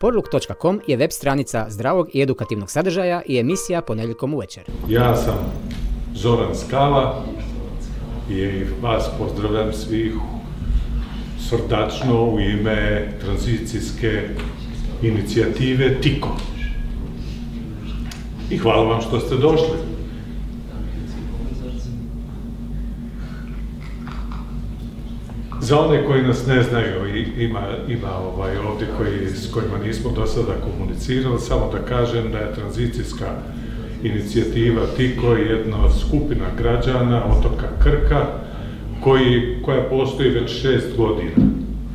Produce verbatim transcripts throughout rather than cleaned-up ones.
Porluk točka com je web stranica zdravog i edukativnog sadržaja i emisija ponedjeljkom uvečer. Ja sam Zoran Skala i vas pozdravljam svih srdačno u ime tranzicijske inicijative TIKO. I hvala vam što ste došli. Za one koji nas ne znaju, ima, ima ovaj, ovdje koji, s kojima nismo do sada komunicirali, samo da kažem da je tranzicijska inicijativa TIKO jedna skupina građana otoka Krka koji, koja postoji već šest godina.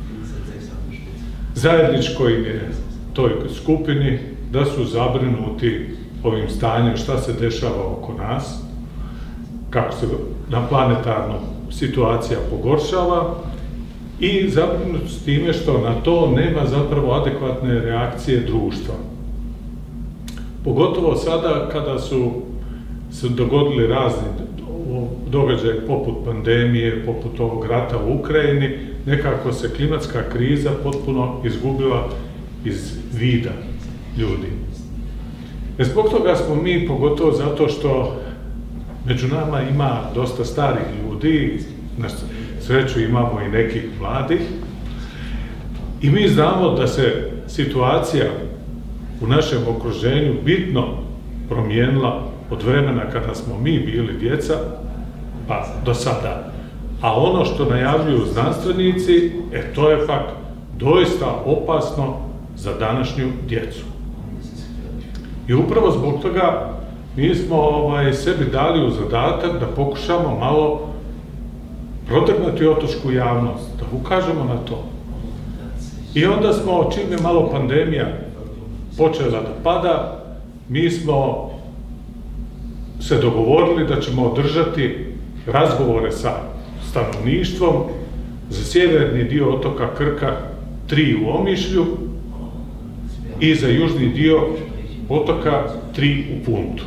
Zajedničko im je toj skupini da su zabrinuti ovim stanjem šta se dešava oko nas, kako se na planetarno situacija pogoršava i zabrinuti s time što na to nema zapravo adekvatne reakcije društva. Pogotovo sada kada su se dogodili razni događaje poput pandemije, poput ovog rata u Ukrajini, nekako se klimatska kriza potpuno izgubila iz vida ljudi. E zbog toga smo mi, pogotovo zato što među nama ima dosta starih ljudi, na sreću imamo i nekih mladih, i mi znamo da se situacija u našem okruženju bitno promijenila od vremena kada smo mi bili djeca, pa do sada. A ono što najavljuju znanstvenici, e to je pak doista opasno za današnju djecu. I upravo zbog toga mi smo ovaj, sebi dali u zadatak da pokušamo malo protrgnuti otočku javnost, da ukažemo na to. I onda smo, čim je malo pandemija počela da pada, mi smo se dogovorili da ćemo održati razgovore sa stanovništvom za sjeverni dio otoka Krka, tri u Omišlju, i za južni dio otoka, tri u Puntu.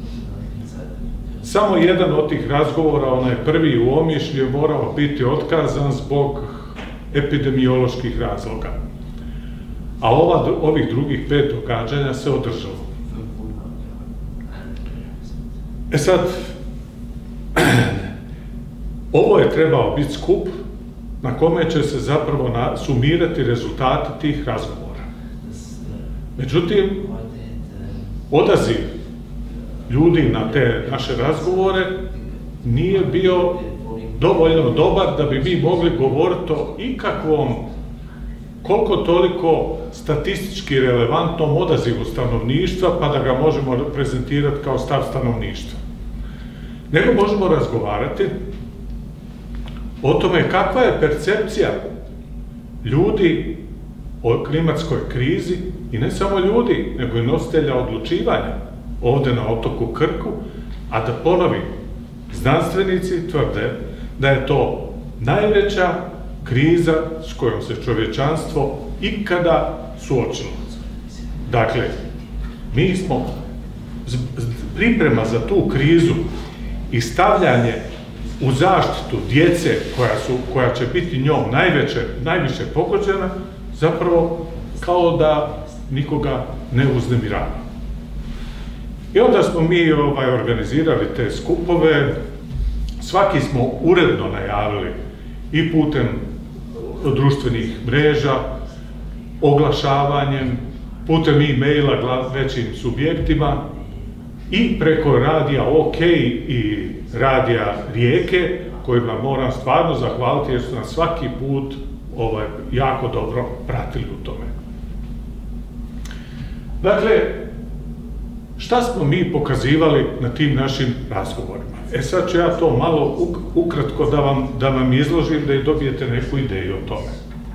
Samo jedan od tih razgovora, onaj prvi u Omišlju, je morao biti otkazan zbog epidemioloških razloga. A ova, ovih drugih pet događanja se održalo. E sad, ovo je trebao biti skup na kome će se zapravo na, sumirati rezultati tih razgovora. Međutim, odaziv ljudi na te naše razgovore nije bio dovoljno dobar da bi mi mogli govoriti o ikakvom, koliko toliko statistički relevantnom odazivu stanovništva, pa da ga možemo prezentirati kao stav stanovništva. Nego možemo razgovarati o tome kakva je percepcija ljudi o klimatskoj krizi, i ne samo ljudi, nego i nositelja odlučivanja ovdje na otoku Krku, a da ponovim, znanstvenici tvrde da je to najveća kriza s kojom se čovječanstvo ikada suočilo. Dakle, mi smo priprema za tu krizu i stavljanje u zaštitu djece koja, su, koja će biti njom najveće, najviše pogođena, zapravo kao da nikoga ne uznemirava. I onda smo mi ovaj, organizirali te skupove, svaki smo uredno najavili i putem društvenih mreža, oglašavanjem, putem e-maila većim subjektima i preko radija OK i radija Rijeke, kojima moram stvarno zahvaliti jer su nas svaki put ovaj, jako dobro pratili u tome. Dakle, šta smo mi pokazivali na tim našim razgovorima? E sad ću ja to malo ukratko da vam, da vam izložim, da i dobijete neku ideju o tome.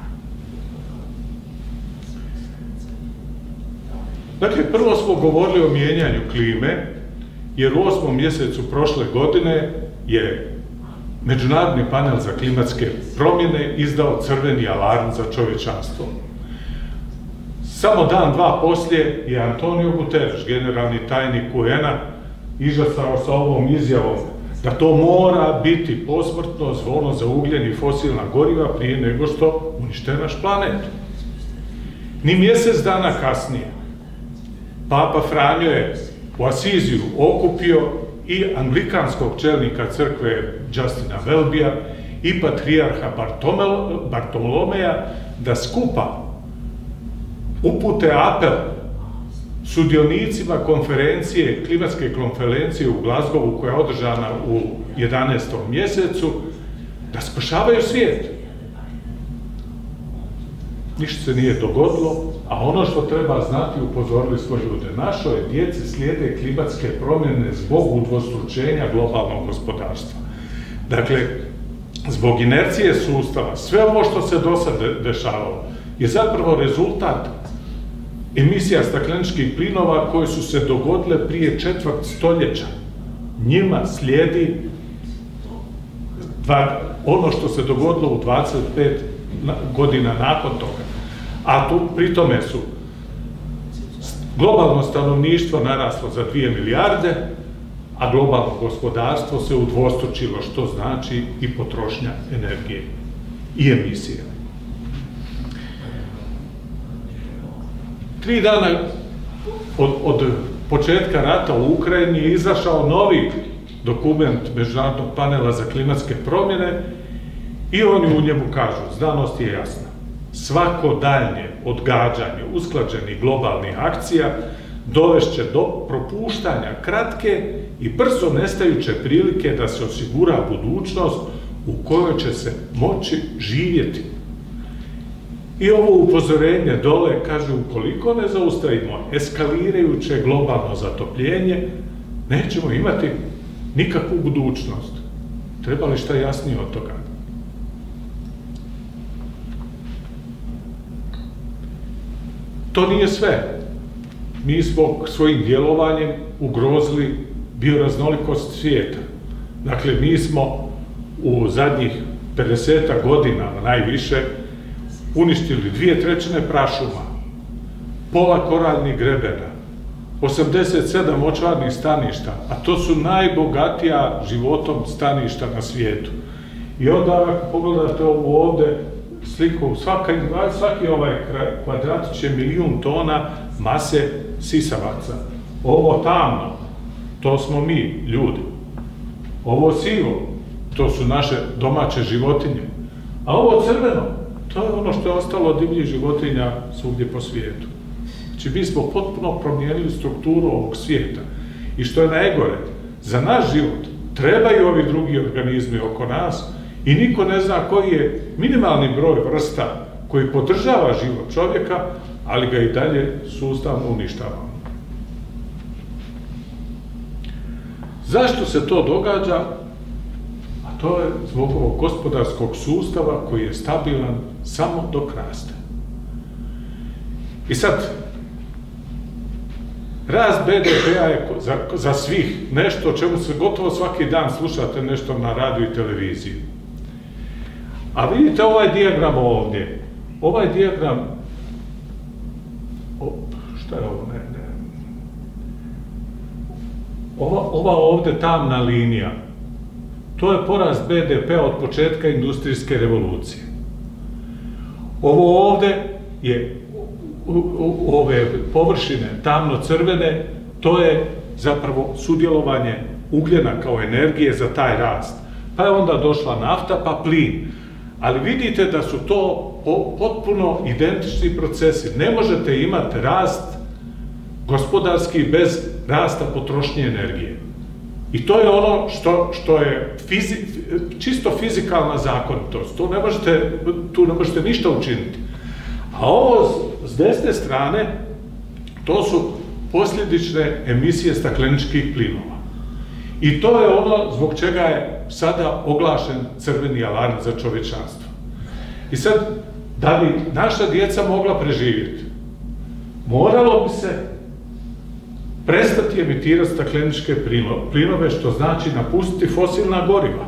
Dakle, prvo smo govorili o mijenjanju klime, jer u osmom mjesecu prošle godine je Međunarodni panel za klimatske promjene izdao crveni alarm za čovječanstvo. Samo dan, dva poslije je Antonio Guterres, generalni tajnik U N-a, izašao sa ovom izjavom da to mora biti posmrtno zvono za ugljen i fosilna goriva prije nego što unište naš planet. Ni mjesec dana kasnije Papa Franjo je u Asiziju okupio i anglikanskog čelnika crkve Justina Welbya i patrijarha Bartolomeja da skupa upute apel sudionicima konferencije, klimatske konferencije u Glasgowu koja je održana u jedanaestom mjesecu, da spašavaju svijet. Ništa se nije dogodilo, a ono što treba znati, upozorili smo ljude, našoj djeci slijede klimatske promjene zbog udvostručenja globalnog gospodarstva. Dakle, zbog inercije sustava, sve ovo što se do sad dešavalo je zapravo rezultat emisija stakleničkih plinova koje su se dogodile prije četvrt stoljeća. Njima slijedi ono što se dogodilo u dvadeset pet godina nakon toga. A tu pri tome su globalno stanovništvo naraslo za dvije milijarde, a globalno gospodarstvo se udvostručilo, što znači i potrošnja energije i emisije. Tri dana od, od početka rata u Ukrajini je izašao novi dokument Međunarodnog panela za klimatske promjene i oni u njemu kažu, znanost je jasna, svako daljnje odgađanje usklađenih globalnih akcija dovešće do propuštanja kratke i brzo nestajuće prilike da se osigura budućnost u kojoj će se moći živjeti. I ovo upozorenje dole kaže, ukoliko ne zaustavimo eskalirajuće globalno zatopljenje, nećemo imati nikakvu budućnost. Treba li šta jasnije od toga? To nije sve. Mi smo svojim djelovanjem ugrozili bioraznolikost svijeta. Dakle, mi smo u zadnjih pedeset godina najviše uništili dvije trećine prašuma, pola koraljnih grebena, osamdeset sedam močvarnih staništa, a to su najbogatija životom staništa na svijetu. I onda ako pogledate ovu ovde sliku, svaki, svaki ovaj kvadratić je milijun tona mase sisavaca. Ovo tamno, to smo mi, ljudi. Ovo sivo, to su naše domaće životinje. A ovo crveno, to je ono što je ostalo od divljih životinja svugdje po svijetu. Znači, mi smo potpuno promijenili strukturu ovog svijeta. I što je najgore, za naš život trebaju ovi drugi organizmi oko nas i niko ne zna koji je minimalni broj vrsta koji podržava život čovjeka, ali ga i dalje sustavno uništava. Zašto se to događa? A to je zbog ovog gospodarskog sustava koji je stabilan samo dok raste. I sad, rast be de pe-a je za, za svih nešto o čemu se gotovo svaki dan slušate nešto na radiju i televiziji. A vidite ovaj dijagram ovdje. Ovaj dijagram, o, šta je ovo, ne, ne. Ova, ova ovdje tamna linija, to je porast be de pe-a od početka industrijske revolucije. Ovo ovdje je, u, u, ove površine tamno-crvene, to je zapravo sudjelovanje ugljena kao energije za taj rast. Pa je onda došla nafta, pa plin. Ali vidite da su to potpuno identični procesi. Ne možete imati rast gospodarski bez rasta potrošnje energije. I to je ono što, što je fizi, čisto fizikalna zakonitost. To ne možete, tu ne možete ništa učiniti. A ovo s desne strane, to su posljedične emisije stakleničkih plinova. I to je ono zbog čega je sada oglašen crveni alarm za čovječanstvo. I sad, da bi naša djeca mogla preživjeti, moralo bi se prestati emitirati stakleničke plinove, što znači napustiti fosilna goriva.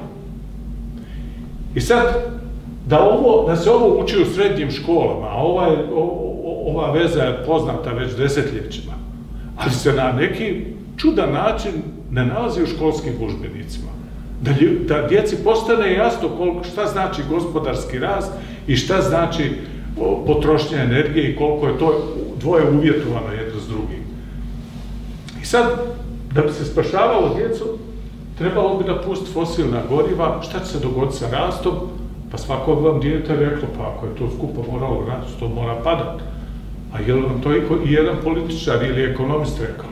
I sad, da, ovo, da se ovo uči u srednjim školama, a ova, je, o, ova veza je poznata već desetljećima, ali se na neki čudan način ne nalazi u školskim udžbenicima. Da, da djeci postane jasno koliko, šta znači gospodarski rast i šta znači potrošnja energije i koliko je to dvoje uvjetovano jedno s drugim. I sad, da bi se spašavalo djecu, trebalo bi da pusti fosilna goriva, šta će se dogoditi sa rastom? Pa svako bi vam dijete reklo, pa ako je to skupo moralo rasti, to mora padati. A je li vam to i jedan političar ili ekonomist rekao?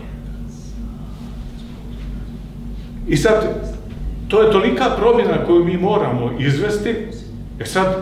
I sad, to je tolika promjena koju mi moramo izvesti, e sad,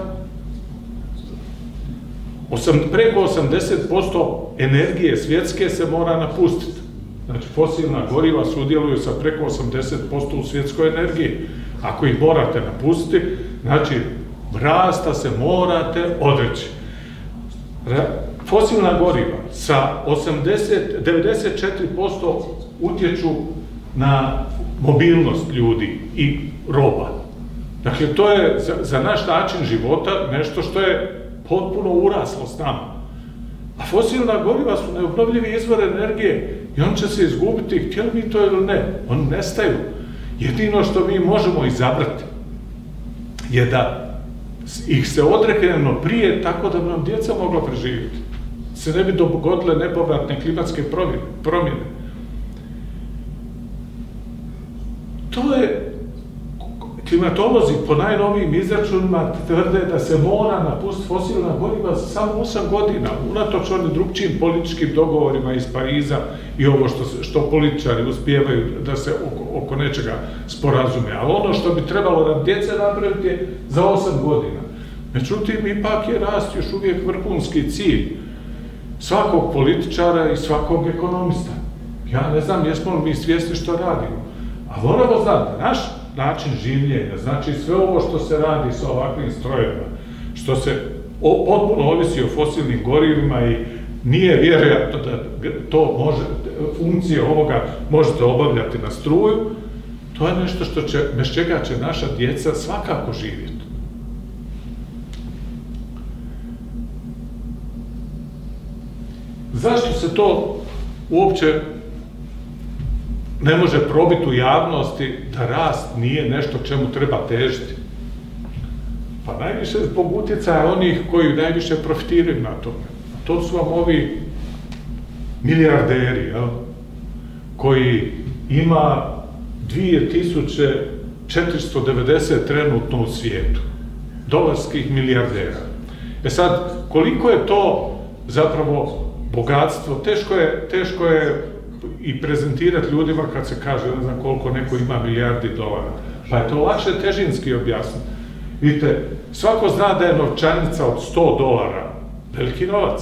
preko osamdeset posto energije svjetske se mora napustiti. Znači, fosilna goriva sudjeluju sa preko osamdeset posto u svjetskoj energiji. Ako ih morate napustiti, znači, rasta se morate odreći. Fosilna goriva sa devedeset četiri posto utječu na mobilnost ljudi i roba. Dakle, to je za naš način života nešto što je potpuno uraslo s nama. A fosilna goriva su neobnovljivi izvor energije i on će se izgubiti, htjeli mi to ili ne, oni nestaju. Jedino što mi možemo izabrati je da ih se odreknemo prije tako da bi nam djeca mogla preživjeti. Se ne bi dogodile nepovratne klimatske promjene. To je, klimatolozi po najnovijim izračunima tvrde da se mora napustiti fosilna goriva za samo osam godina, unatoč onim drugčijim političkim dogovorima iz Pariza i ovo što političari uspijevaju da se oko nečega sporazume. Ali ono što bi trebalo nam djece napraviti je za osam godina. Međutim, ipak je rast još uvijek vrhunski cilj svakog političara i svakog ekonomista. Ja ne znam jesmo li mi svjesni što radimo. A moramo znati da naš način življenja, znači sve ovo što se radi sa ovakvim strojevima, što se potpuno ovisi o fosilnim gorivima i nije vjerojatno da to može, funkcije ovoga možete obavljati na struju, to je nešto što će, bez čega će naša djeca svakako živjeti. Zašto se to uopće ne može probiti u javnosti da rast nije nešto čemu treba težiti? Pa najviše zbog utjecaja onih koji najviše profitiraju na tome. To su vam ovi milijarderi, jel? Koji ima dvije tisuće četiristo devedeset trenutno u svijetu. Dolarskih milijardera. E sad, koliko je to zapravo bogatstvo, teško je, teško je i prezentirati ljudima kad se kaže, ne znam koliko neko ima milijardi dolara. Pa je to lakše težinski objasniti. Vidite, svako zna da je novčanica od sto dolara veliki novac.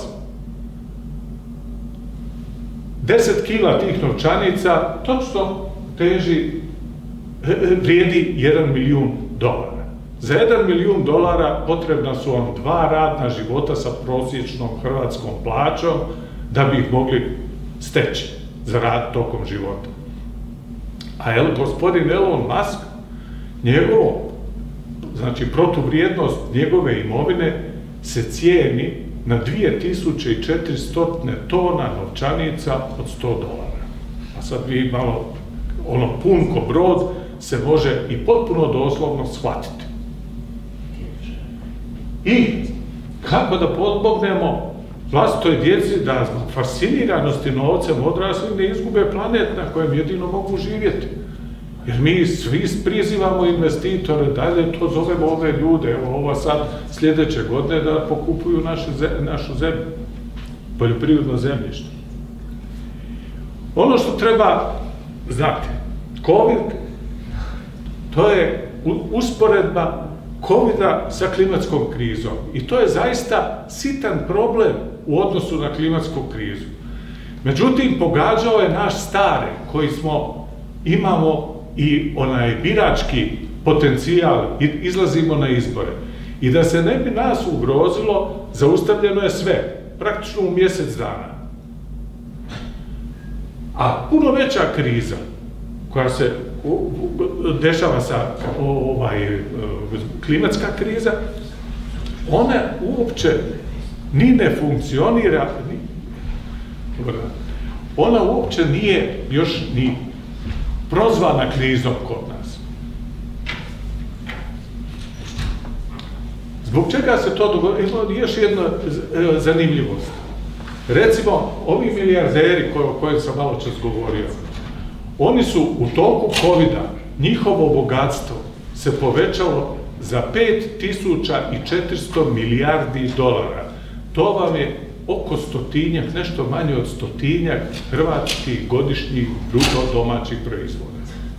deset kila tih novčanica točno teži, vrijedi jedan milijun dolara. Za jedan milijun dolara potrebna su vam dva radna života sa prosječnom hrvatskom plaćom da bi ih mogli steći za rad tokom života. A el, gospodin Elon Musk, njegovo, znači protuvrijednost njegove imovine se cijeni na dvije tisuće četiristo tona novčanica od sto dolara. A sad vi malo, ono pun ko brod, se može i potpuno doslovno shvatiti. I kako da podmognemo vlastitoj djeci da zbog fasciniranosti novcem odraslih ne izgube planet na kojem jedino mogu živjeti. Jer mi svi prizivamo investitore, dalje to zovemo ove ljude, evo ovo sad sljedeće godine da pokupuju našu zemlju, poljoprivredno zemljište. Ono što treba znati, COVID, to je usporedba kovida sa klimatskom krizom. I to je zaista sitan problem u odnosu na klimatsku krizu. Međutim, pogađao je naš stare, koji smo, imamo i onaj birački potencijal, izlazimo na izbore. I da se ne bi nas ugrozilo, zaustavljeno je sve, praktično u mjesec dana. A puno veća kriza, koja se dešava sa ovaj, klimatska kriza, ona uopće ni ne funkcionira, ni, ona uopće nije još ni prozvana krizom kod nas. Zbog čega se to dogodilo? Ima još jedna zanimljivost. Recimo, ovi milijarderi o kojim sam malo čas govorio, oni su u toku kovida, njihovo bogatstvo se povećalo za pet tisuća četiristo milijardi dolara. To vam je oko stotinjak, nešto manje od stotinjak hrvatskih godišnjih bruto domaćih proizvoda.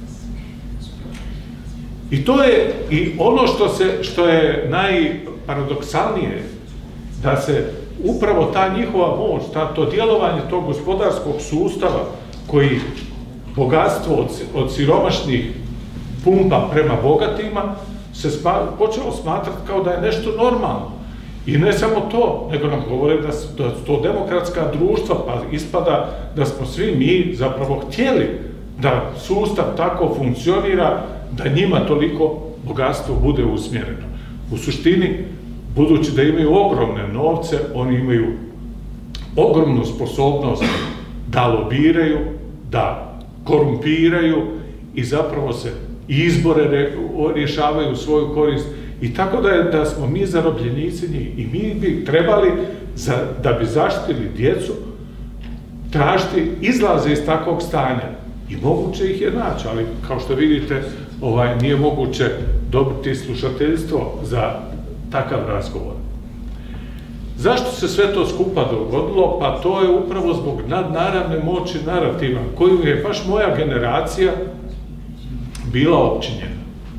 I to je i ono što, se, što je najparadoksalnije, da se upravo ta njihova moć, ta, to djelovanje tog gospodarskog sustava koji bogatstvo od, od siromašnih pumpa prema bogatima se sma, počelo smatrati kao da je nešto normalno. I ne samo to, nego nam govore da su to demokratska društva, pa ispada da smo svi mi zapravo htjeli da sustav tako funkcionira, da njima toliko bogatstvo bude usmjereno. U suštini, budući da imaju ogromne novce, oni imaju ogromnu sposobnost da lobiraju, da korumpiraju i zapravo se izbore rješavaju u svoju korist. I tako da, je, da smo mi zarobljenici njih i mi bi trebali, za, da bi zaštitili djecu, tražiti izlaze iz takvog stanja. I moguće ih je naći, ali kao što vidite, ovaj, nije moguće dobiti slušateljstvo za takav razgovor. Zašto se sve to skupa dogodilo? Pa to je upravo zbog nadnaravne moći narativa, koju je baš moja generacija bila opčinjena.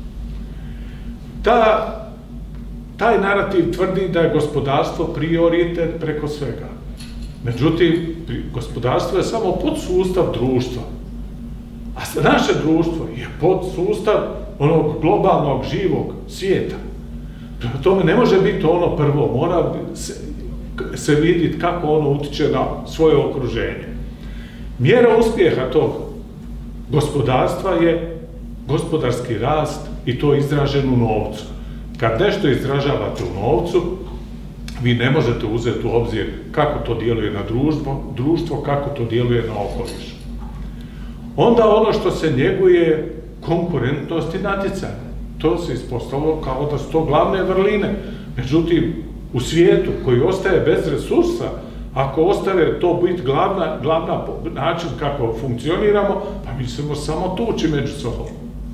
Ta, taj narativ tvrdi da je gospodarstvo prioritet preko svega. Međutim, gospodarstvo je samo podsustav društva. A naše društvo je podsustav onog globalnog, živog svijeta. Prema tome ne može biti ono prvo, mora se, se vidjeti kako ono utiče na svoje okruženje. Mjera uspjeha tog gospodarstva je gospodarski rast i to izražen u novcu. Kad nešto izražavate u novcu, vi ne možete uzeti u obzir kako to djeluje na društvo, društvo kako to djeluje na okoliš. Onda ono što se njeguje konkurentnost i natjecanje. To se ispostavilo kao da su to glavne vrline. Međutim, u svijetu koji ostaje bez resursa, ako ostave to biti glavna, glavna način kako funkcioniramo, pa mi ćemo samo tući među sobom.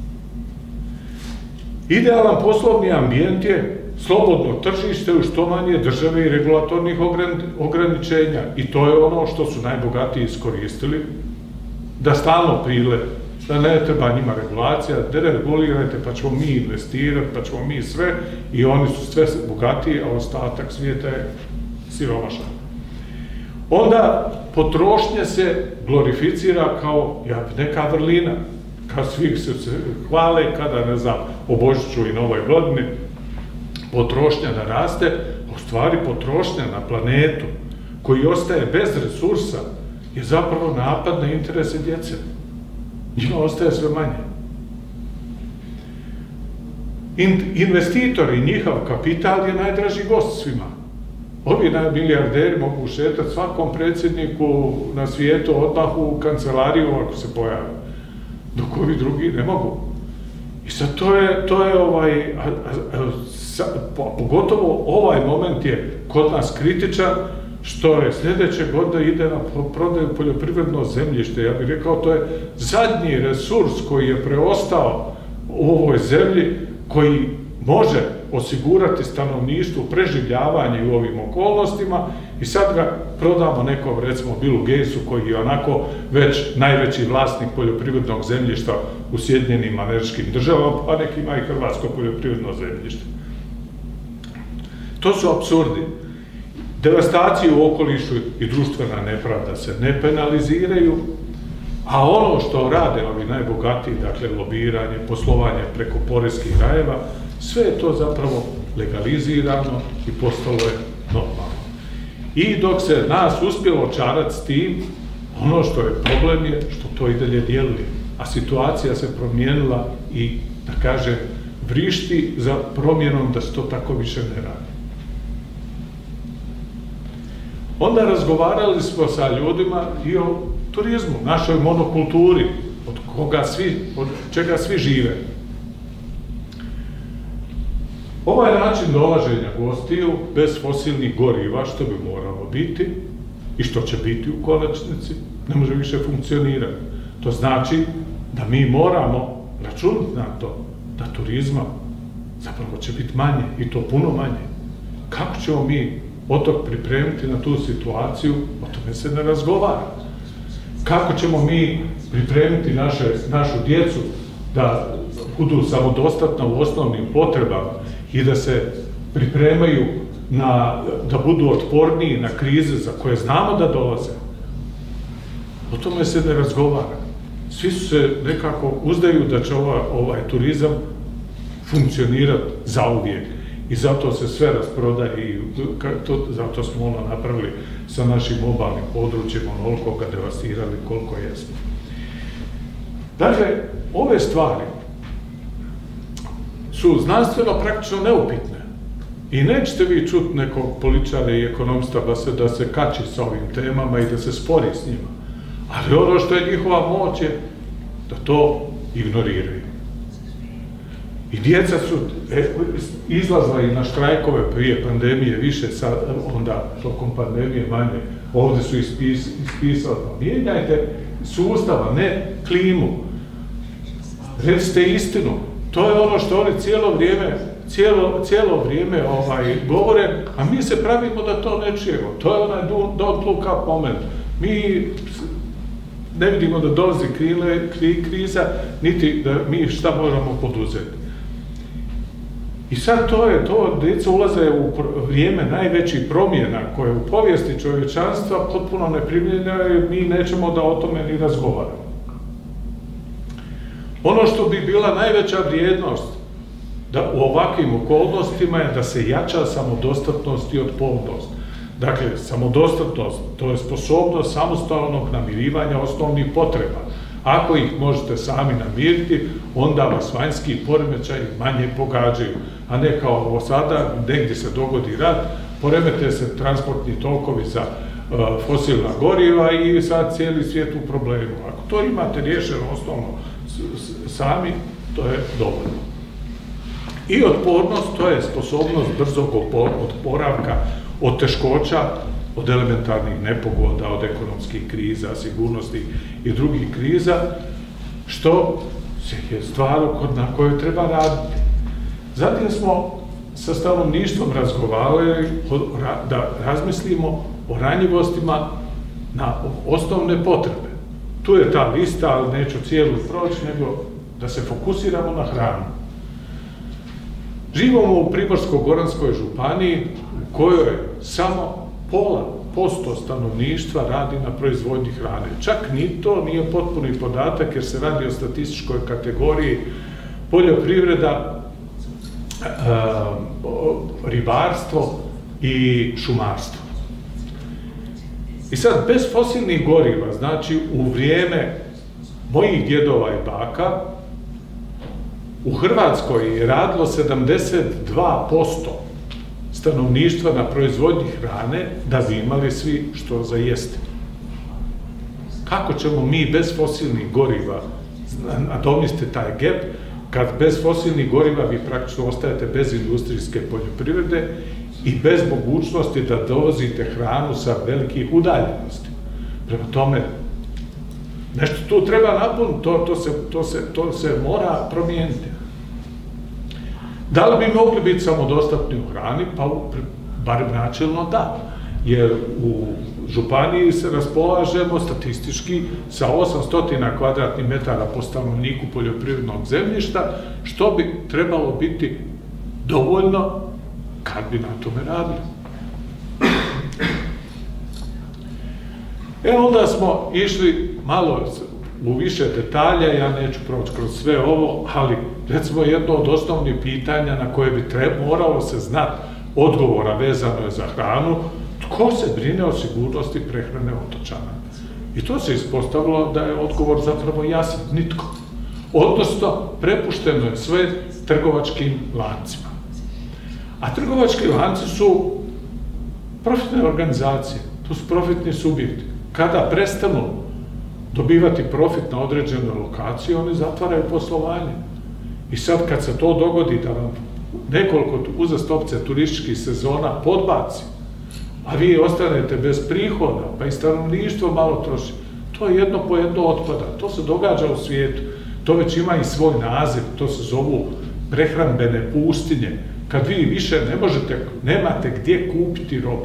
Idealan poslovni ambijent je slobodno tržište u što manje države i regulatornih ograničenja. I to je ono što su najbogatiji iskoristili, da stalno prile, da ne treba njima regulacija, deregulirajte pa ćemo mi investirati, pa ćemo mi sve, i oni su sve bogatiji, a ostatak svijeta je siromašan. Onda potrošnja se glorificira kao neka vrlina, kad svi se hvale, kada, ne znam, o Božiću i Novoj godini, potrošnja naraste, a u stvari potrošnja na planetu, koji ostaje bez resursa, je zapravo napad na interese djece. Njima ostaje sve manje. In, investitori i njihov kapital je najdraži gost svima. Ovi milijarderi mogu šetati svakom predsjedniku na svijetu odmah u kancelariju ako se pojave, dok ovi drugi ne mogu. I sad to je, to je ovaj, a, a, a, sa, pogotovo ovaj moment je kod nas kritičan, što je sljedeće godine ide na prodaju poljoprivredno zemljište. Ja bih rekao, to je zadnji resurs koji je preostao u ovoj zemlji, koji može osigurati stanovništvu preživljavanje u ovim okolnostima, i sad ga prodamo nekom, recimo Billu Gatesu, koji je onako već najveći vlasnik poljoprivrednog zemljišta u Sjedinjenim Američkim Državama, pa nek ima i hrvatsko poljoprivredno zemljište. To su apsurdi. Devastacije u okolišu i društvena nepravda se ne penaliziraju, a ono što rade ovi najbogatiji, dakle lobiranje, poslovanje preko poreskih rajeva, sve je to zapravo legalizirano i postalo je normalno. I dok se nas uspjelo čarati s tim, ono što je problem je što to i dalje djeluje, a situacija se promijenila i, da kažem, vrišti za promjenom da se to tako više ne radi. Onda razgovarali smo sa ljudima i o turizmu, našoj monokulturi, od koga svi, od čega svi žive. Ovaj način dolaženja gostiju bez fosilnih goriva, što bi moralo biti i što će biti u konačnici, ne može više funkcionirati. To znači da mi moramo računati na to da turizma zapravo će biti manje i to puno manje. Kako ćemo mi otok pripremiti na tu situaciju, o tome se ne razgovara. Kako ćemo mi pripremiti naše, našu djecu da budu samodostatna u osnovnim potrebama i da se pripremaju na, da budu otporniji na krize za koje znamo da dolaze. O tome se ne razgovara. Svi su se nekako uzdaju da će ovaj, ovaj turizam funkcionirati zauvijek i zato se sve rasprodaje i to, zato smo ono napravili sa našim obalnim područjima, onoliko ga devastirali koliko jesmo. Dakle, ove stvari su znanstveno praktično neupitne i nećete vi čuti nekog političara i ekonomista da se, da se kači sa ovim temama i da se spori s njima. Ali ono što je njihova moć je da to ignoriraju. I djeca su e, izlazla i na štrajkove prije pandemije više, sad, onda tokom pandemije manje. Ovdje su ispis, ispisali, mijenjajte sustava, ne klimu. Recite istinu. To je ono što oni cijelo vrijeme, cijelo, cijelo vrijeme ovaj, govore, a mi se pravimo da to ne čujemo. To je onaj don't look up moment. Mi ne vidimo da dolazi krile, kri, kriza, niti da mi šta moramo poduzeti. I sad to je to, djeca ulaze u vrijeme najvećih promjena koje u povijesti čovječanstva potpuno neprimljeno i mi nećemo da o tome ni razgovaramo. Ono što bi bila najveća vrijednost da u ovakvim okolnostima je da se jača samodostatnost i otpornost. Dakle, samodostatnost, to je sposobnost samostalnog namirivanja osnovnih potreba. Ako ih možete sami namiriti, onda vas vanjski poremećaji manje pogađaju, a ne kao ovo sada, negdje se dogodi rat, poremete se transportni tokovi za uh, fosilna goriva i sad cijeli svijet u problemu. Ako to imate riješeno osnovno sami, to je dovoljno. I otpornost, to je sposobnost brzog oporavka od teškoća, od elementarnih nepogoda, od ekonomskih kriza, sigurnosti i drugih kriza, što je stvar na kojoj treba raditi. Zatim smo sa stanovništvom razgovarali da razmislimo o ranjivostima na osnovne potrebe. Tu je ta lista, ali neću cijelu proći, nego da se fokusiramo na hranu. Živimo u Primorsko-goranskoj županiji u kojoj samo pola posto stanovništva radi na proizvodnji hrane. Čak ni to nije potpuni podatak jer se radi o statističkoj kategoriji poljoprivreda, ribarstvo i šumarstvo. I sad, bez fosilnih goriva, znači u vrijeme mojih djedova i baka, u Hrvatskoj je radilo sedamdeset dva posto stanovništva na proizvodnji hrane da bi imali svi što za jesti. Kako ćemo mi bez fosilnih goriva nadomjestiti taj gap, kad bez fosilnih goriva vi praktično ostajete bez industrijske poljoprivrede i bez mogućnosti da dovozite hranu sa velikih udaljenosti. Prema tome, nešto tu treba napuniti, to, to, se, to, se, to se mora promijeniti. Da li bi mogli biti samodostatni u hrani? Pa bar načelno da, jer u županiji se raspolažemo statistički sa osamsto kvadratnih metara po stanovniku poljoprivrednog zemljišta, što bi trebalo biti dovoljno kad bi na tome radili. E onda smo išli malo u više detalja, ja neću proći kroz sve ovo, ali recimo jedno od osnovnih pitanja na koje bi treba, moralo se znati odgovora vezano je za hranu, tko se brine o sigurnosti prehrane otočana. I to se ispostavilo da je odgovor zapravo jasan, nitko. Odnosno, prepušteno je sve trgovačkim lancima. A trgovački lanci su profitne organizacije, to su profitni subjekti. Kada prestanu dobivati profit na određenoj lokaciji, oni zatvaraju poslovanje. I sad kad se to dogodi da vam nekoliko uzastopce turističkih sezona podbaci, a vi ostanete bez prihoda, pa i stanovništvo malo troši, to je jedno po jedno otpada. To se događa u svijetu. To već ima i svoj naziv, to se zovu prehrambene pustinje, kad vi više ne možete, nemate gdje kupiti robu.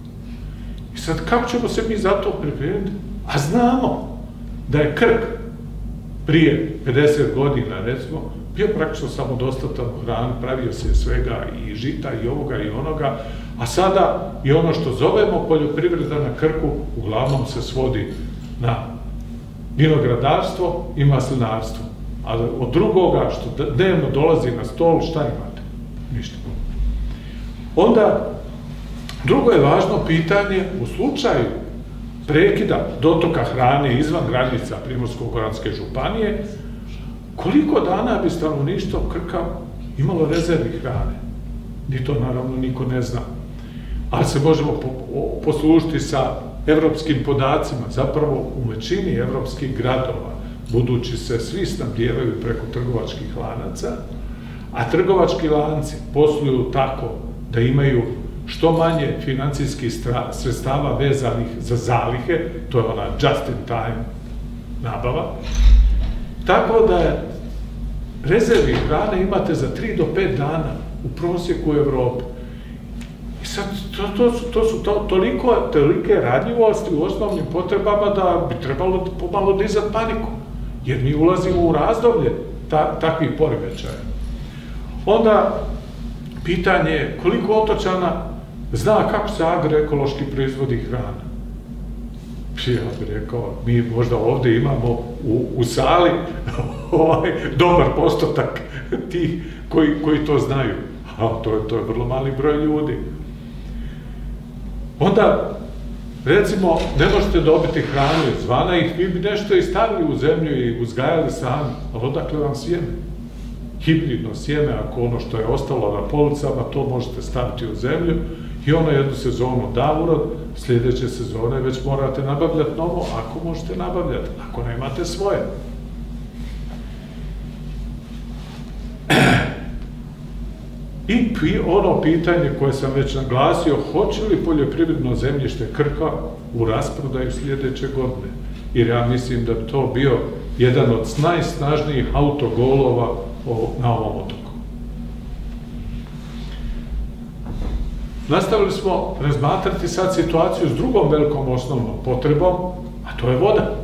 I sad, kako ćemo se mi za to pripremiti? A znamo da je Krk prije pedeset godina, recimo, bio praktično samodostatan u hrani, pravio se svega i žita i ovoga i onoga, a sada i ono što zovemo poljoprivreda na Krku uglavnom se svodi na vinogradarstvo i maslinarstvo. A od drugoga što dnevno dolazi na stol, šta imate? Ništa. Onda, drugo je važno pitanje u slučaju prekida dotoka hrane izvan granica Primorsko-goranske županije, koliko dana bi stanovništvo Krka imalo rezervi hrane? Ni to naravno niko ne zna. Ali se možemo poslužiti sa evropskim podacima. Zapravo u većini evropskih gradova, budući se svi snabdijevaju preko trgovačkih lanaca, a trgovački lanci posluju tako da imaju što manje financijskih sredstava vezanih za zalihe, to je ona just in time nabava, tako da rezervi hrane imate za tri do pet dana u prosjeku u Evropi. I sad, to, to su, to su to, toliko, tolike radljivosti u osnovnim potrebama da bi trebalo pomalo dizati paniku, jer mi ulazimo u razdoblje ta, takvih poremećaja. Onda, pitanje je koliko otočana zna kako se agroekološki proizvodi hrana. Ja bih rekao, mi možda ovdje imamo u, u sali ovaj, dobar postotak tih koji, koji to znaju. A to je, to je vrlo mali broj ljudi. Onda, recimo, ne možete dobiti hranu izvana i vi bi nešto i stavili u zemlju i uzgajali sami, ali odakle vam sjeme? Hibridno sjeme, ako ono što je ostalo na policama, to možete staviti u zemlju i ono jednu sezonu da urod, sljedeće sezone već morate nabavljati novo, ako možete nabavljati, ako nemate svoje. I ono pitanje koje sam već naglasio, hoće li poljoprivredno zemljište Krka u rasprodaju sljedeće godine? Jer ja mislim da bi to bio jedan od najsnažnijih autogolova na ovom otoku. Nastavili smo razmatrati sad situaciju s drugom velikom osnovnom potrebom, a to je voda.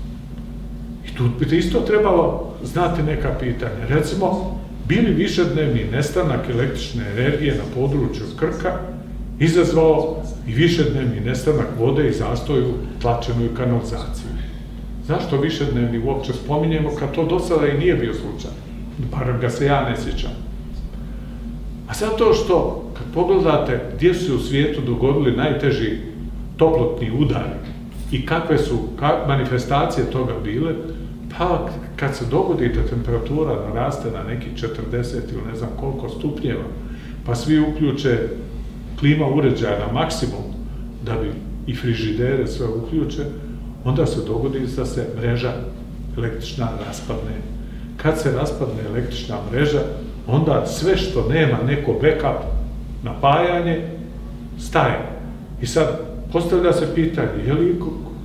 I tu bi isto trebalo znati neka pitanja. Recimo, bili višednevni nestanak električne energije na području Krka izazvao i višednevni nestanak vode i zastoj u tlačenoj kanalizaciji. Zašto višednevni uopće spominjemo kad to do sada i nije bio slučaj? Barem ga se ja ne sjećam. A zato što, kad pogledate gdje su se u svijetu dogodili najteži toplotni udari i kakve su manifestacije toga bile, pa kad se dogodi da temperatura naraste na neki četrdeset ili ne znam koliko stupnjeva, pa svi uključe klima uređaja na maksimum, da bi i frižidere sve uključe, onda se dogodi da se mreža električna raspadne. Kad se raspadne električna mreža, onda sve što nema neko backup napajanje, staje. I sad postavlja se pitanje, je li,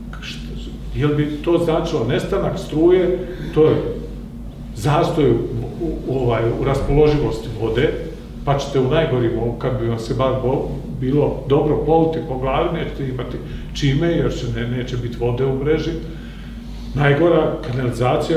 je li bi to značilo nestanak struje, to je zastoj u, u, ovaj, u raspoloživosti vode, pa ćete u najgorim, kad bi vam se bar bilo dobro poluti po glavi, nećete imati čime, jer će, ne, neće biti vode u mreži. Najgora kanalizacija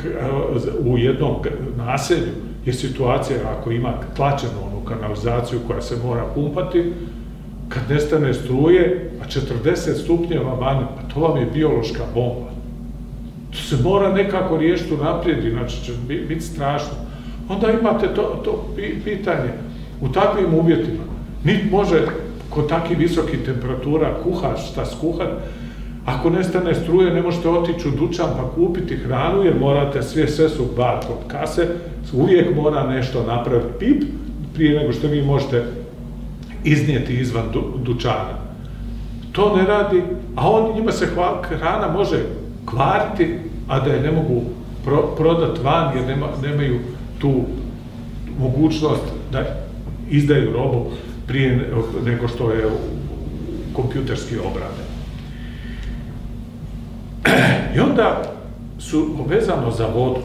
u jednom naselju je situacija ako ima tlačenu onu kanalizaciju koja se mora pumpati, kad nestane struje, a četrdeset stupnjeva vani, pa to vam je biološka bomba. To se mora nekako riješiti unaprijed, inače će biti strašno. Onda imate to, to pitanje, u takvim uvjetima, niti može kod takvih visokih temperatura kuhač šta skuhat, ako nestane struje, ne možete otići u dućan pa kupiti hranu, jer morate sve, sve su bar kod kase, uvijek mora nešto napraviti pip, prije nego što vi možete iznijeti izvan du, dućana. To ne radi, a on, njima se hva, hrana može kvariti, a da je ne mogu pro, prodati van, jer nema, nemaju tu mogućnost da izdaju robu prije nego što je kompjuterski obrade. I onda su vezano za vodu.